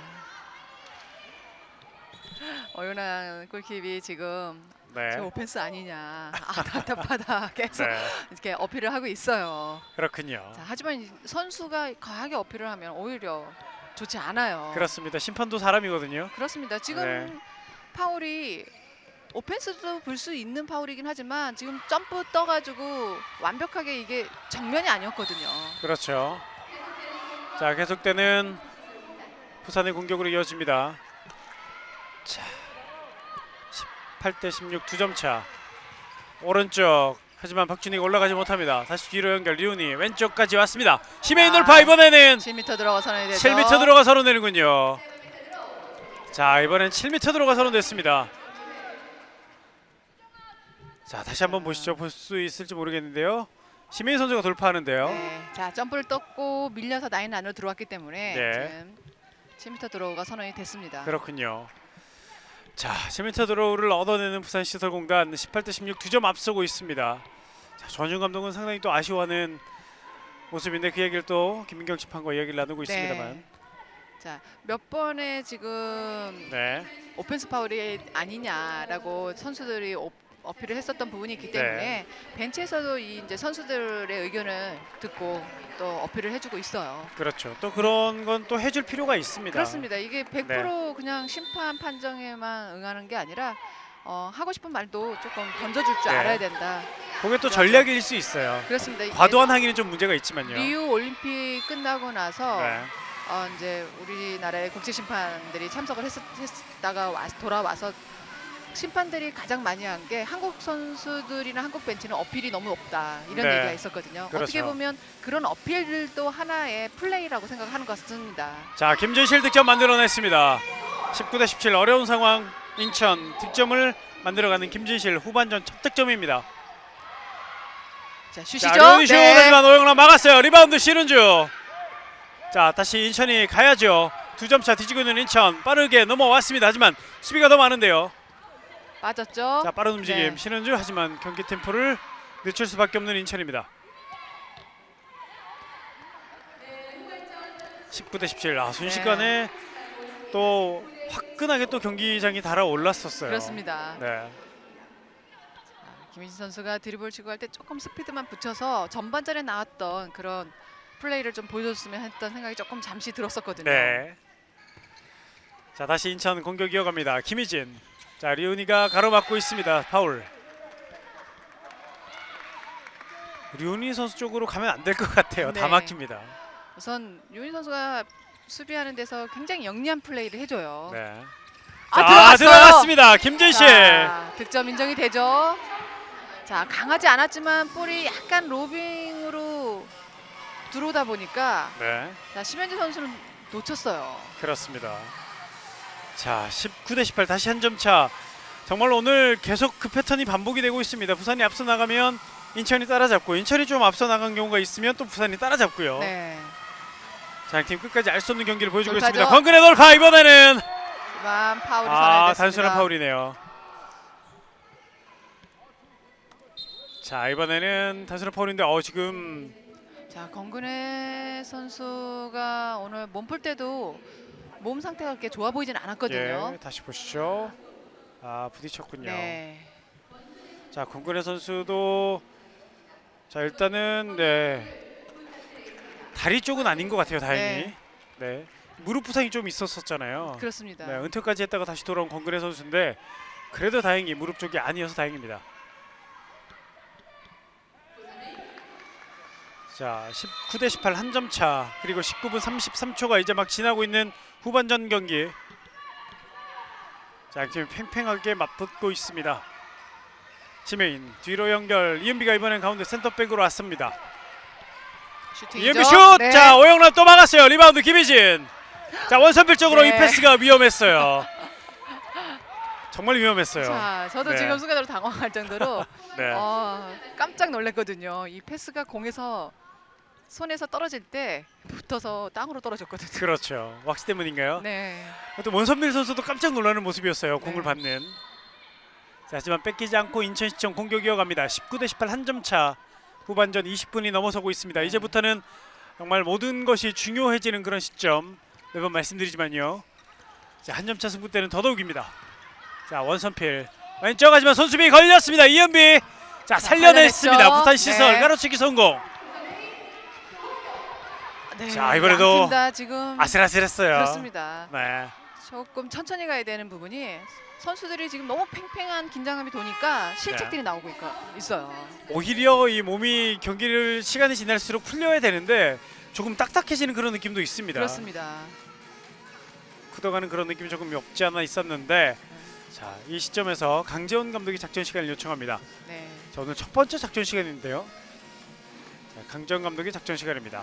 어윤한 골킵이 지금 네. 저 오펜스 아니냐, 아 답답하다 계속 네. 이렇게 어필을 하고 있어요. 그렇군요. 자, 하지만 이 선수가 과하게 어필을 하면 오히려 좋지 않아요. 그렇습니다. 심판도 사람이거든요. 그렇습니다. 지금 네. 파울이 오펜스도 볼 수 있는 파울이긴 하지만 지금 점프 떠가지고 완벽하게 이게 정면이 아니었거든요. 그렇죠. 자, 계속되는 부산의 공격으로 이어집니다. 자, 십팔 대 십육 두 점 차. 오른쪽. 하지만 박준희가 올라가지 못합니다. 다시 뒤로 연결. 리훈이 왼쪽까지 왔습니다. 심해인 아, 돌파. 이번에는 칠 미터 들어가 선언이 되죠. 칠 미터 들어가 선언되는군요. 자, 이번엔 칠 미터 들어가 선언됐습니다. 자, 다시 한번 보시죠. 볼 수 있을지 모르겠는데요. 심해인 선수가 돌파하는데요. 네, 자 점프를 떴고 밀려서 라인 안으로 들어왔기 때문에 네. 지금 칠 미터 들어가 선언이 됐습니다. 그렇군요. 자, 칠 미터 드로우를 얻어내는 부산시설공단 십팔 대 십육 두 점 앞서고 있습니다. 자, 전준 감독은 상당히 또 아쉬워하는 모습인데 그 얘기를 또 김민경 심판과 이야기를 나누고 네. 있습니다만. 자, 몇 번의 지금 네. 오펜스 파울이 아니냐라고 선수들이 오, 어필을 했었던 부분이 있기 네. 때문에 벤치에서도 이 이제 선수들의 의견을 듣고 또 어필을 해주고 있어요. 그렇죠. 또 그런 건 또 해줄 필요가 있습니다. 그렇습니다. 이게 백 퍼센트 네. 그냥 심판 판정에만 응하는 게 아니라 어, 하고 싶은 말도 조금 던져줄 줄 네. 알아야 된다. 그게 또 그렇죠. 전략일 수 있어요. 그렇습니다. 이게 과도한 항의는 좀 문제가 있지만요. 리우 올림픽 끝나고 나서 네. 어, 이제 우리나라의 국제 심판들이 참석을 했, 했다가 와, 돌아와서 심판들이 가장 많이 한 게 한국 선수들이나 한국 벤치는 어필이 너무 높다 이런 네. 얘기가 있었거든요. 그렇죠. 어떻게 보면 그런 어필도 하나의 플레이라고 생각하는 것 같습니다. 자, 김진실 득점 만들어냈습니다. 십구 대 십칠 어려운 상황. 인천 득점을 만들어가는 김진실 후반전 첫 득점입니다. 자, 슛이죠. 자, 리온이 슛 네. 하지만 오영란 막았어요. 리바운드 신은주. 자, 다시 인천이 가야죠. 두 점 차 뒤지고 있는 인천 빠르게 넘어왔습니다. 하지만 수비가 더 많은데요. 맞았죠. 자, 빠른 움직임 네. 신은주. 하지만 경기 템포를 늦출 수밖에 없는 인천입니다. 십구 대 십칠. 아, 순식간에 또 화끈하게 또 경기장이 달아올랐었어요. 그렇습니다. 네. 김희진 선수가 드리블 치고 할 때 조금 스피드만 붙여서 전반전에 나왔던 그런 플레이를 좀 보여줬으면 했던 생각이 조금 잠시 들었었거든요. 네. 자, 다시 인천 공격 이어갑니다. 김희진. 자, 리훈이가 가로막고 있습니다. 파울. 리훈이 선수 쪽으로 가면 안 될 것 같아요. 다 네. 막힙니다. 우선 유인 선수가 수비하는 데서 굉장히 영리한 플레이를 해줘요. 네. 아, 자, 들어갔어요. 들어갔습니다. 김진실. 자, 득점 인정이 되죠. 자, 강하지 않았지만 볼이 약간 로빙으로 들어오다 보니까 네, 자, 심현주 선수는 놓쳤어요. 그렇습니다. 자, 십구 대 십팔 다시 한 점 차. 정말 오늘 계속 그 패턴이 반복이 되고 있습니다. 부산이 앞서 나가면 인천이 따라잡고 인천이 좀 앞서 나간 경우가 있으면 또 부산이 따라잡고요. 네. 자, 팀 끝까지 알 수 없는 경기를 보여주고 돌파죠. 있습니다. 권근의 돌파. 이번에는 하지만 파울이 아, 선언됐습니다. 단순한 파울이네요. 자, 이번에는 단순한 파울인데 어 지금 자, 권근혜 선수가 오늘 몸풀 때도 몸 상태가 그렇게 좋아 보이진 않았거든요. 예, 다시 보시죠. 아, 부딪혔군요. 네. 자, 권근혜 선수도 자, 일단은 네 다리 쪽은 아닌 것 같아요. 다행히. 네. 네. 무릎 부상이 좀 있었었잖아요. 그렇습니다. 네, 은퇴까지 했다가 다시 돌아온 권근혜 선수인데 그래도 다행히 무릎 쪽이 아니어서 다행입니다. 자, 십구 대 십팔 한 점 차. 그리고 십구 분 삼십삼 초가 이제 막 지나고 있는 후반전 경기. 자, 양팀이 팽팽하게 맞붙고 있습니다. 심혜인 뒤로 연결. 이은비가 이번엔 가운데 센터백으로 왔습니다. 슈팅이죠? 이은비 슛! 네. 자, 오영란 또 막았어요. 리바운드 김희진. 자, 원선필 쪽으로 네. 이 패스가 위험했어요. 정말 위험했어요. 자, 저도 네. 지금 순간적으로 당황할 정도로 네. 어, 깜짝 놀랐거든요. 이 패스가 공에서 손에서 떨어질 때 붙어서 땅으로 떨어졌거든요. 그렇죠. 왁스 때문인가요? 네. 또 원선필 선수도 깜짝 놀라는 모습이었어요. 공을 네. 받는. 자, 하지만 뺏기지 않고 인천시청 공격 이어갑니다. 십구 대 십팔 한 점 차. 후반전 이십 분이 넘어서고 있습니다. 이제부터는 정말 모든 것이 중요해지는 그런 시점. 매번 말씀드리지만요. 자, 한 점 차 승부 때는 더더욱입니다. 자, 원선필 왼쪽 하지만 손수비 걸렸습니다. 이은비. 자, 살려냈습니다. 살려냈죠. 부산 시설 네. 가로채기 성공. 네. 자, 이번에도 양팀 다 지금 아슬아슬했어요. 그렇습니다. 네. 조금 천천히 가야 되는 부분이 선수들이 지금 너무 팽팽한 긴장감이 도니까 실책들이 나오고 있, 있어요. 오히려 이 몸이 경기를 시간이 지날수록 풀려야 되는데 조금 딱딱해지는 그런 느낌도 있습니다. 그렇습니다. 굳어가는 그런 느낌이 조금 없지 않아 있었는데, 자, 이 시점에서 강재원 감독이 작전 시간을 요청합니다. 네. 자, 오늘 첫 번째 작전 시간인데요. 자, 강재원 감독의 작전 시간입니다.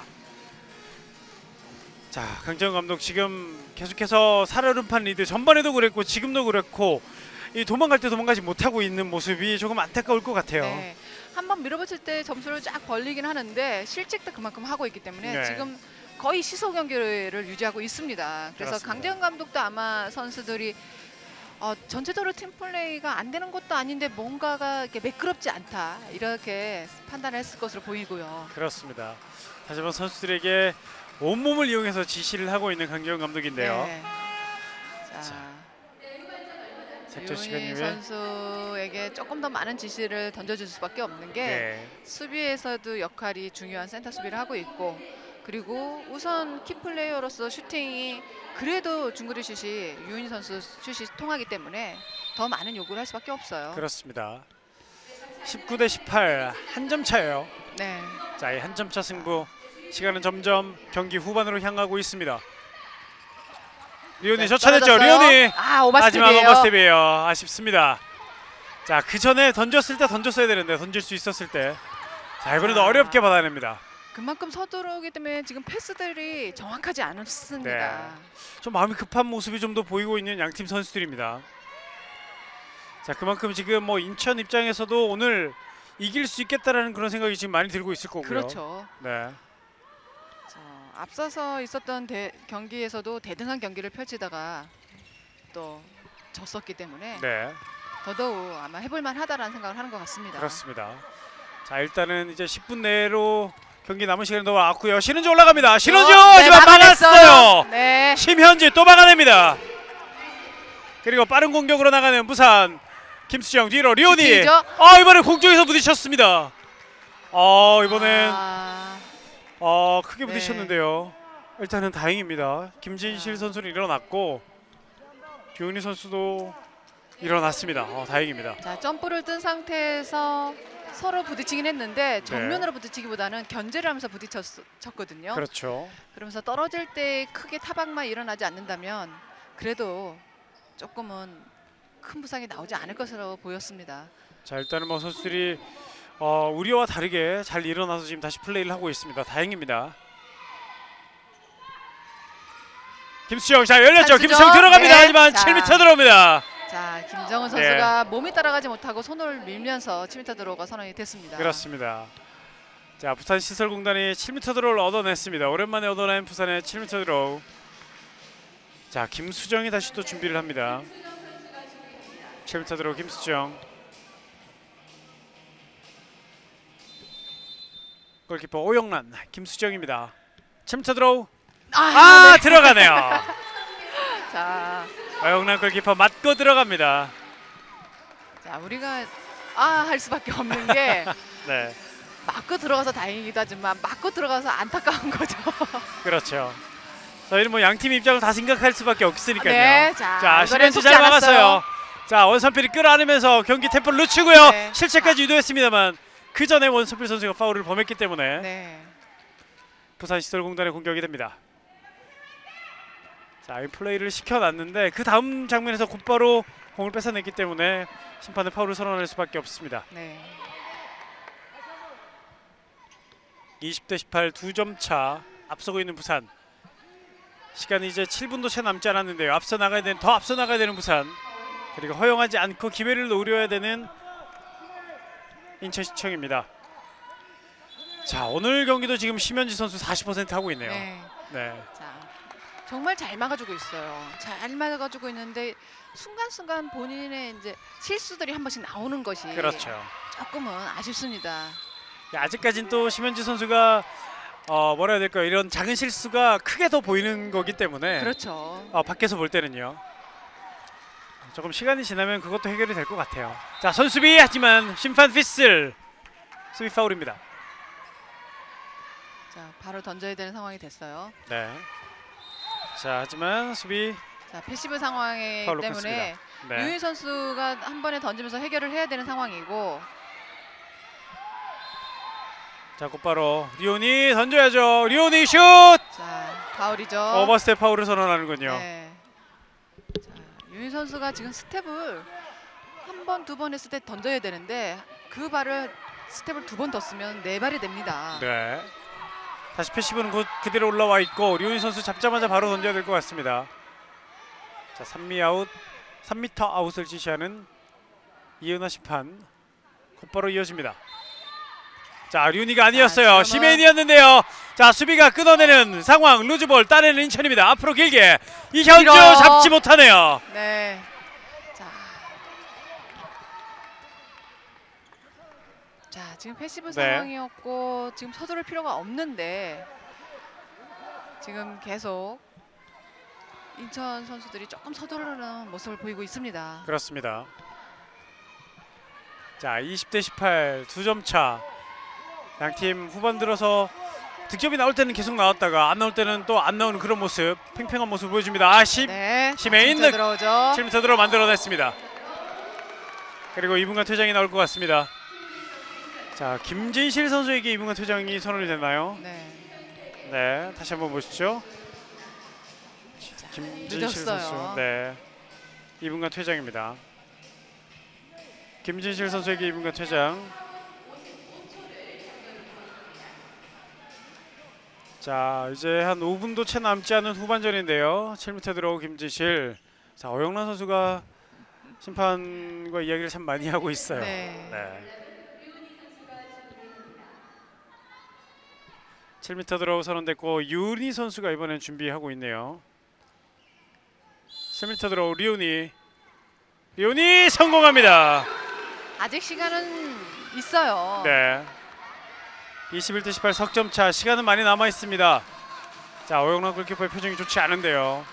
자, 강재원 감독 지금 계속해서 살얼음판 리드, 전반에도 그랬고 지금도 그랬고 이 도망갈 때 도망가지 못하고 있는 모습이 조금 안타까울 것 같아요. 네. 한번 밀어붙일 때 점수를 쫙 벌리긴 하는데 실책도 그만큼 하고 있기 때문에 네. 지금 거의 시소 경기를 유지하고 있습니다. 그래서 그렇습니다. 강재원 감독도 아마 선수들이 어, 전체적으로 팀 플레이가 안 되는 것도 아닌데 뭔가가 이렇게 매끄럽지 않다 이렇게 판단을 했을 것으로 보이고요. 그렇습니다. 다시 한번 선수들에게 온몸을 이용해서 지시를 하고 있는 강재원 감독인데요. 네. 자, 자, 작전 시간 유은희 이후에 선수에게 조금 더 많은 지시를 던져줄 수밖에 없는 게 네. 수비에서도 역할이 중요한 센터 수비를 하고 있고, 그리고 우선 키플레이어로서 슈팅이 그래도 중거리 슛이 유은희 선수 슛이 통하기 때문에 더 많은 요구를 할 수밖에 없어요. 그렇습니다. 십구 대 십팔 한 점 차예요. 네. 자, 이 한 점 차 승부. 시간은 점점 경기 후반으로 향하고 있습니다. 리온이 네, 젖혀냈죠. 떨어졌어요. 리온이 아, 하지만 오버스텝이에요. 오버스텝이에요. 아쉽습니다. 자, 그 전에 던졌을 때 던졌어야 되는데 던질 수 있었을 때. 자, 이번에도 아. 어렵게 받아냅니다. 그만큼 서두르기 때문에 지금 패스들이 정확하지 않습니다. 네. 좀 마음이 급한 모습이 좀 더 보이고 있는 양팀 선수들입니다. 자, 그만큼 지금 뭐 인천 입장에서도 오늘 이길 수 있겠다라는 그런 생각이 지금 많이 들고 있을 거고요. 그렇죠. 네. 자, 앞서서 있었던 대, 경기에서도 대등한 경기를 펼치다가 또 졌었기 때문에 네. 더더욱 아마 해볼만 하다라는 생각을 하는 것 같습니다. 그렇습니다. 자, 일단은 이제 십 분 내로 경기 남은 시간이 더 왔고요. 신은주 올라갑니다. 신은주 네, 하지만 막아냈어요. 막았어요. 네. 심현지 또 막아냅니다. 그리고 빠른 공격으로 나가는 부산 김수정 뒤로 리온이. 슈팅이죠? 아, 이번에 공중에서 부딪혔습니다. 아, 이번엔 아, 아, 크게 네. 부딪혔는데요. 일단은 다행입니다. 김진실 선수는 일어났고 류은희 선수도 일어났습니다. 어, 다행입니다. 자, 점프를 뜬 상태에서 서로 부딪히긴 했는데 정면으로 부딪히기보다는 견제를 하면서 부딪혔거든요. 그렇죠. 그러면서 떨어질 때 크게 타박만 일어나지 않는다면 그래도 조금은 큰 부상이 나오지 않을 것으로 보였습니다. 자, 일단은 뭐 선수들이 어, 우리와 다르게 잘 일어나서 지금 다시 플레이를 하고 있습니다. 다행입니다. 김수정, 자, 열렸죠. 찬스죠? 김수정 들어갑니다. 네. 하지만 자. 칠 미터 들어옵니다. 자, 김정은 선수가 몸이 따라가지 못하고 손을 밀면서 칠 미터 드로우가 선언이 됐습니다. 그렇습니다. 자, 부산 시설공단이 칠 미터 드로우를 얻어냈습니다. 오랜만에 얻어낸 부산의 칠 미터 드로우. 자, 김수정이 다시 또 준비를 합니다. 칠 미터 드로우 김수정. 골키퍼 오영란, 김수정입니다. 칠 미터 드로우. 아, 아, 네. 들어가네요. 자, 오영란 골키퍼 맞고 들어갑니다. 자, 우리가 아 할 수밖에 없는 게 네, 맞고 들어가서 다행이기도 하지만 맞고 들어가서 안타까운 거죠. 그렇죠. 저희는 뭐 양팀 입장을 다 생각할 수밖에 없으니까요. 네, 자, 자, 이번엔 신현지 속지 잘 않았어요. 막았어요. 자, 원선필이 끌어안으면서 경기 템포를 늦추고요. 네. 실책까지 유도했습니다만 그 전에 원선필 선수가 파울을 범했기 때문에 네. 부산 시설공단의 공격이 됩니다. 자, 이 플레이를 시켜놨는데 그 다음 장면에서 곧바로 공을 뺏어냈기 때문에 심판은 파울을 선언할 수밖에 없습니다. 네. 이십 대 십팔 두 점 차 앞서고 있는 부산. 시간이 이제 칠 분도 채 남지 않았는데요. 앞서 나가야 되는 더 앞서 나가야 되는 부산. 그리고 허용하지 않고 기회를 노려야 되는 인천시청입니다. 자, 오늘 경기도 지금 심현지 선수 사십 퍼센트 하고 있네요. 네. 네. 자, 정말 잘 막아주고 있어요. 잘 막아주고 있는데 순간순간 본인의 이제 실수들이 한 번씩 나오는 것이 그렇죠. 조금은 아쉽습니다. 아직까지는 또 심현지 선수가 어, 뭐라 해야 될까요? 이런 작은 실수가 크게 더 보이는 거기 때문에 그렇죠. 어, 밖에서 볼 때는요. 조금 시간이 지나면 그것도 해결이 될 것 같아요. 자, 선수비 하지만 심판 피슬. 수비 파울입니다. 자, 바로 던져야 되는 상황이 됐어요. 네. 자, 하지만 수비 자, 패시브 상황이기 파울로 때문에 네. 유희 선수가 한 번에 던지면서 해결을 해야 되는 상황이고, 자, 곧바로 리온이 던져야죠. 리온이 슛! 자, 파울이죠. 오버스텝 파울을 선언하는군요. 네. 유인 선수가 지금 스텝을 한 번, 두 번 했을 때 던져야 되는데 그 발을 스텝을 두 번 더 쓰면 네 발이 됩니다. 네. 다시 패시브는 곧 그대로 올라와 있고 류인 선수 잡자마자 바로 던져야 될 것 같습니다. 자, 삼 미 아웃, 삼 미터 아웃을 지시하는 이은하 심판. 곧바로 이어집니다. 자, 류니가 아니었어요. 지금은- 시메인이었는데요. 자, 수비가 끊어내는 상황. 루즈볼 따내는 인천입니다. 앞으로 길게 이현주 길어. 잡지 못하네요. 네. 자. 자, 지금 패시브 네. 상황이었고 지금 서두를 필요가 없는데 지금 계속 인천 선수들이 조금 서두르는 모습을 보이고 있습니다. 그렇습니다. 자, 이십 대 십팔 두 점 차. 양팀 후반 들어서 득점이 나올 때는 계속 나왔다가 안 나올 때는 또 안 나오는 그런 모습, 팽팽한 모습을 보여줍니다. 아, 십, 네. 시메인 진짜 들어오죠. 칠 미터 들어 만들어냈습니다. 그리고 이 분간 퇴장이 나올 것 같습니다. 자, 김진실 선수에게 이 분간 퇴장이 선언이 됐나요? 네. 네, 다시 한번 보시죠. 김진실 늦었어요. 선수, 네, 이 분간 퇴장입니다. 김진실 선수에게 이 분간 퇴장. 자, 이제 한 오 분도 채 남지 않은 후반전인데요. 칠 미터 들어오고 김진실. 자, 어영란 선수가 심판과 이야기를 참 많이 하고 있어요. 네. 네. 칠 미터 들어오고 선언됐고 유니 선수가 이번엔 준비하고 있네요. 칠 미터 들어오고 리오니. 리오니 성공합니다. 아직 시간은 있어요. 네. 이십일 대 십팔 석점 차. 시간은 많이 남아 있습니다. 자, 어영란 골키퍼의 표정이 좋지 않은데요.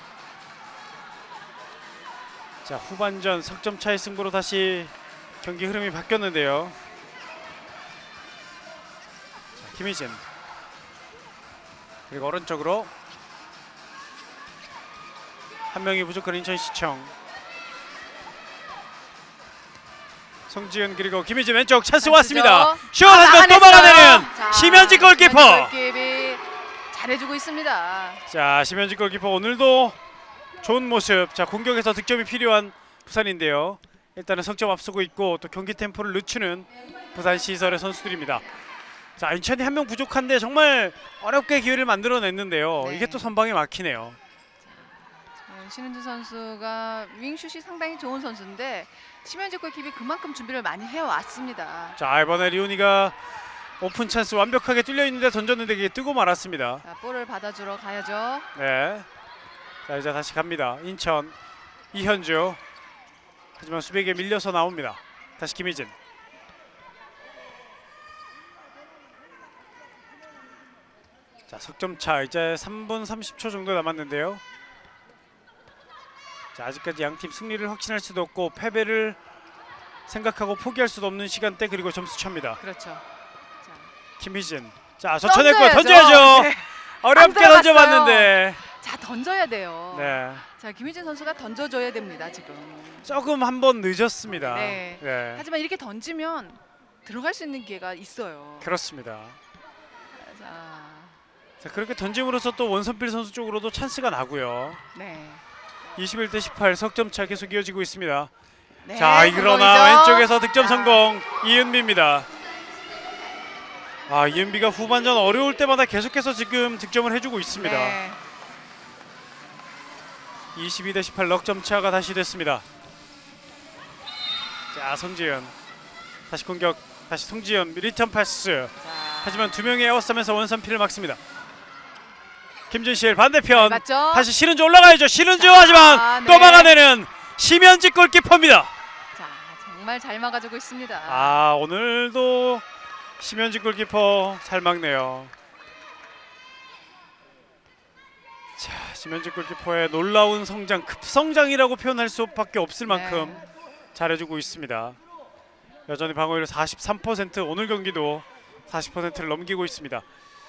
자, 후반전 석점 차의 승부로 다시 경기 흐름이 바뀌었는데요. 자, 김희진. 그리고 오른쪽으로 한 명이 부족한 인천시청. 성지은 그리고 김희진 왼쪽 찬스 왔습니다. 슛 아, 하지만 또 막아내는 심현지 골키퍼. 골키퍼 잘해주고 있습니다. 자, 심현지 골키퍼 오늘도 좋은 모습. 자, 공격에서 득점이 필요한 부산인데요. 일단은 석점 앞서고 있고 또 경기 템포를 늦추는 부산 시설의 선수들입니다. 자, 인천이 한 명 부족한데 정말 어렵게 기회를 만들어냈는데요. 네. 이게 또 선방에 막히네요. 어, 신은주 선수가 윙슛이 상당히 좋은 선수인데 심현지 골키퍼이 그만큼 준비를 많이 해왔습니다. 자, 이번에 리오니가 오픈 찬스 완벽하게 뚫려 있는데 던졌는데 이게 뜨고 말았습니다. 자, 볼을 받아주러 가야죠. 네. 자, 이제 다시 갑니다. 인천 이현주. 하지만 수비에게 밀려서 나옵니다. 다시 김희진. 자, 석점차 이제 삼 분 삼십 초 정도 남았는데요. 자, 아직까지 양팀 승리를 확신할 수도 없고 패배를 생각하고 포기할 수도 없는 시간대 그리고 점수차입니다. 그렇죠. 자, 김희진. 자, 젖혀냈고 던져야죠. 던져야죠. 네. 어렵게 안 던져봤는데. 자, 던져야 돼요. 네. 자, 김희진 선수가 던져줘야 됩니다. 지금. 조금 한 번 늦었습니다. 네. 네. 하지만 이렇게 던지면 들어갈 수 있는 기회가 있어요. 그렇습니다. 자, 자, 그렇게 던짐으로써 또 원선필 선수 쪽으로도 찬스가 나고요. 네. 이십일 대 십팔 석점차 계속 이어지고 있습니다. 네, 자, 그러나 성공이죠. 왼쪽에서 득점 자, 성공 이은비입니다. 아, 이은비가 후반전 어려울 때마다 계속해서 지금 득점을 해주고 있습니다. 네. 이십이 대 십팔 넉점차가 다시 됐습니다. 자, 성지은 다시 공격. 다시 송지연 리턴 패스. 자, 하지만 두 명이 에워싸면서 원선필을 막습니다. 김진실 반대편. 맞죠? 다시 신은주 올라가야죠. 신은주 하지만 아, 또 네. 막아내는 심현지 골키퍼입니다. 자, 정말 잘 막아주고 있습니다. 아, 오늘도 심현지 골키퍼 잘 막네요. 자, 심현지 골키퍼의 놀라운 성장, 급성장이라고 표현할 수밖에 없을 만큼 네. 잘해주고 있습니다. 여전히 방어율 사십삼 퍼센트, 오늘 경기도 사십 퍼센트를 넘기고 있습니다.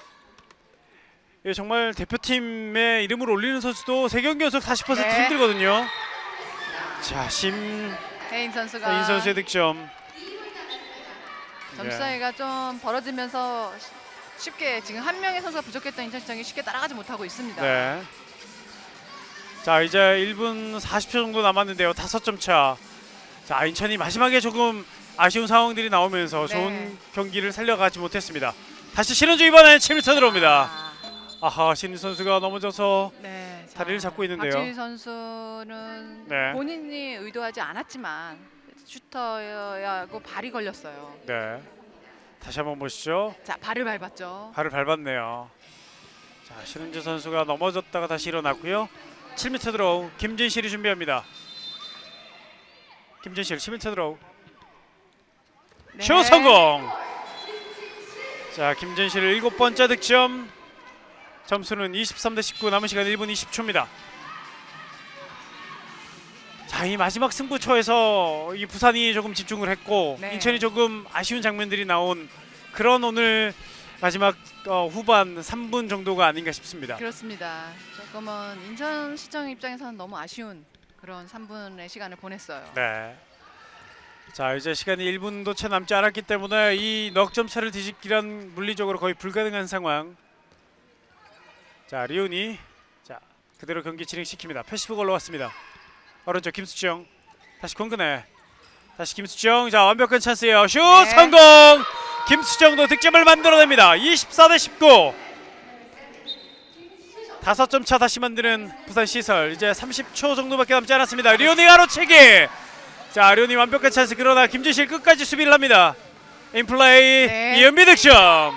예, 정말 대표팀의 이름을 올리는 선수도 세 경기 연속 사십 퍼센트 네. 힘들거든요. 자, 심 혜인 선수가 인 선수의 득점. 점수 네. 차이가 좀 벌어지면서 쉽게 지금 한 명의 선수가 부족했던 인천시청이 쉽게 따라가지 못하고 있습니다. 네. 자, 이제 일 분 사십 초 정도 남았는데요. 다섯 점 차. 자, 인천이 마지막에 조금 아쉬운 상황들이 나오면서 네. 좋은 경기를 살려가지 못했습니다. 다시 신은주 이번에 칠 미터 들어옵니다. 아, 아하, 신은주 선수가 넘어져서 네. 다리를 자, 잡고 있는데요. 박지민 선수는 네. 본인이 의도하지 않았지만 슈터여야 하고 발이 걸렸어요. 네. 다시 한번 보시죠. 자, 발을 밟았죠. 발을 밟았네요. 자, 신은주 선수가 넘어졌다가 다시 일어났고요. 칠 미터 드로우 김진실이 준비합니다. 김진실 칠 미터 드로우 네. 슛 성공. 자, 김진실 일곱 번째 득점. 점수는 이십삼 대 십구. 남은 시간 일 분 이십 초입니다. 자, 이 마지막 승부처에서 이 부산이 조금 집중을 했고 네. 인천이 조금 아쉬운 장면들이 나온 그런 오늘 마지막 어, 후반 삼 분 정도가 아닌가 싶습니다. 그렇습니다. 조금은 인천시청 입장에서는 너무 아쉬운 그런 삼 분의 시간을 보냈어요. 네. 자, 이제 시간이 일 분도 채 남지 않았기 때문에 이 넉 점 차를 뒤집기란 물리적으로 거의 불가능한 상황. 자, 리온이 자 그대로 경기 진행시킵니다. 패시브가 올라왔습니다. 오른쪽 김수정 다시 공근해 다시 김수정. 자, 완벽한 찬스예요. 슛 네. 성공. 김수정도 득점을 만들어냅니다. 이십사 대 십구. 다섯 점 차 다시 만드는 부산 시설. 이제 삼십 초 정도밖에 남지 않았습니다. 리온이 가로채기. 자, 리온이 완벽한 찬스. 그러나 김진실 끝까지 수비를 합니다. 인플레이. 네. 이은비 득점.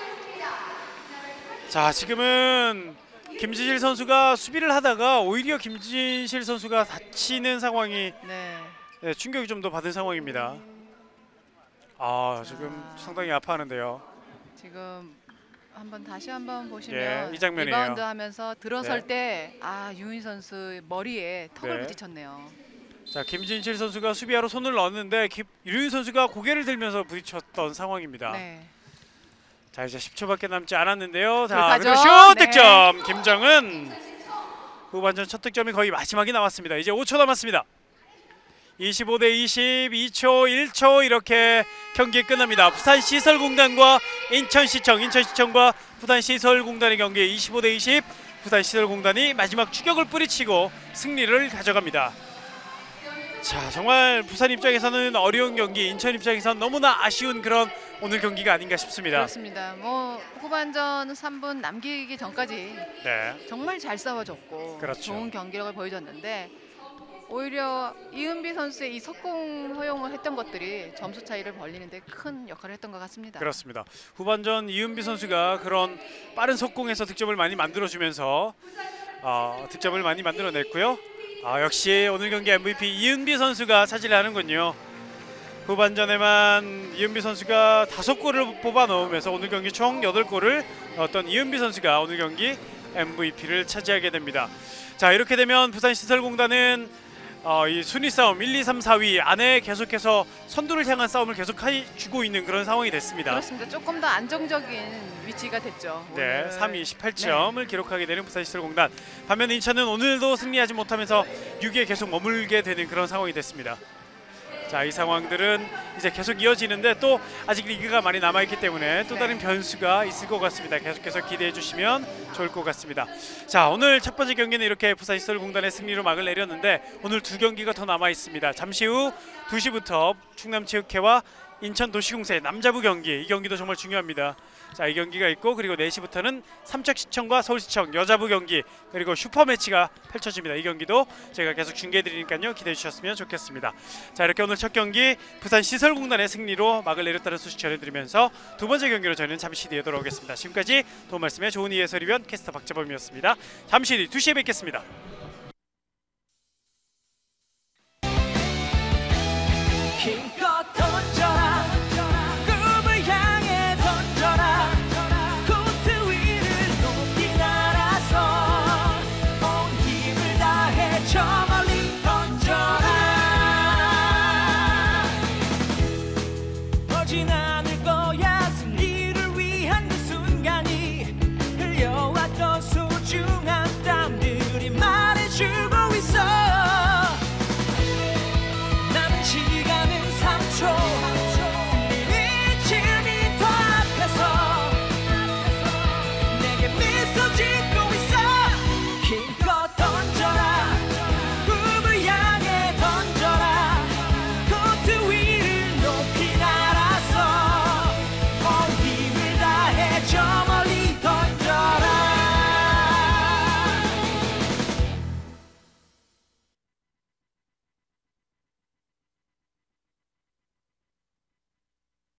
자, 지금은 김진실 선수가 수비를 하다가 오히려 김진실 선수가 다치는 상황이 네. 네, 충격이 좀 더 받은 상황입니다. 아, 지금 상당히 아파하는데요. 지금 한번 다시 한번 보시면 예, 이 장면이에요. 리바운드 하면서 들어설 네. 때 아, 유인 선수 머리에 턱을 네. 부딪혔네요. 자, 김진실 선수가 수비하러 손을 넣었는데 유인 선수가 고개를 들면서 부딪혔던 상황입니다. 네. 자, 이제 십 초밖에 남지 않았는데요. 자, 돌파죠. 그리고 슛 네. 득점. 김정은 후반전 첫 득점이 거의 마지막에 나왔습니다. 이제 오 초 남았습니다. 이십오 대 이십이 초, 일 초 이렇게 경기 끝납니다. 부산시설공단과 인천시청, 인천시청과 부산시설공단의 경기 이십오 대 이십. 부산시설공단이 마지막 추격을 뿌리치고 승리를 가져갑니다. 자, 정말 부산 입장에서는 어려운 경기, 인천 입장에서는 너무나 아쉬운 그런 오늘 경기가 아닌가 싶습니다. 그렇습니다. 뭐 후반전 삼 분 남기기 전까지 네. 정말 잘 싸워줬고 그렇죠. 좋은 경기력을 보여줬는데 오히려 이은비 선수의 이 석공 허용을 했던 것들이 점수 차이를 벌리는데 큰 역할을 했던 것 같습니다. 그렇습니다. 후반전 이은비 선수가 그런 빠른 속공에서 득점을 많이 만들어주면서 어, 득점을 많이 만들어냈고요. 아, 역시 오늘 경기 엠브이피 이은비 선수가 차지를 하는군요. 후반전에만 이은비 선수가 다섯 골을 뽑아 넣으면서 오늘 경기 총 여덟 골을 넣었던 이은비 선수가 오늘 경기 엠브이피를 차지하게 됩니다. 자, 이렇게 되면 부산시설공단은 어, 이 순위 싸움 일, 이, 삼, 사 위 안에 계속해서 선두를 향한 싸움을 계속 주고 있는 그런 상황이 됐습니다. 그렇습니다. 조금 더 안정적인 위치가 됐죠. 네, 오늘. 삼 위 십팔 점을 네. 기록하게 되는 부산시설공단. 반면 인천은 오늘도 승리하지 못하면서 육 위에 계속 머물게 되는 그런 상황이 됐습니다. 자, 이 상황들은 이제 계속 이어지는데 또 아직 리그가 많이 남아있기 때문에 또 다른 네. 변수가 있을 것 같습니다. 계속해서 기대해 주시면 좋을 것 같습니다. 자, 오늘 첫 번째 경기는 이렇게 부산시설공단의 승리로 막을 내렸는데 오늘 두 경기가 더 남아있습니다. 잠시 후 두 시부터 충남체육회와 인천도시공사의 남자부 경기, 이 경기도 정말 중요합니다. 자, 이 경기가 있고 그리고 네 시부터는 삼척시청과 서울시청 여자부 경기 그리고 슈퍼매치가 펼쳐집니다. 이 경기도 제가 계속 중계해드리니까요. 기대해 주셨으면 좋겠습니다. 자, 이렇게 오늘 첫 경기 부산시설공단의 승리로 막을 내렸다는 소식 전해드리면서 두 번째 경기로 저희는 잠시 뒤에 돌아오겠습니다. 지금까지 도움 말씀의 조은희 해설위원 캐스터 박재범이었습니다. 잠시 뒤 두 시에 뵙겠습니다. king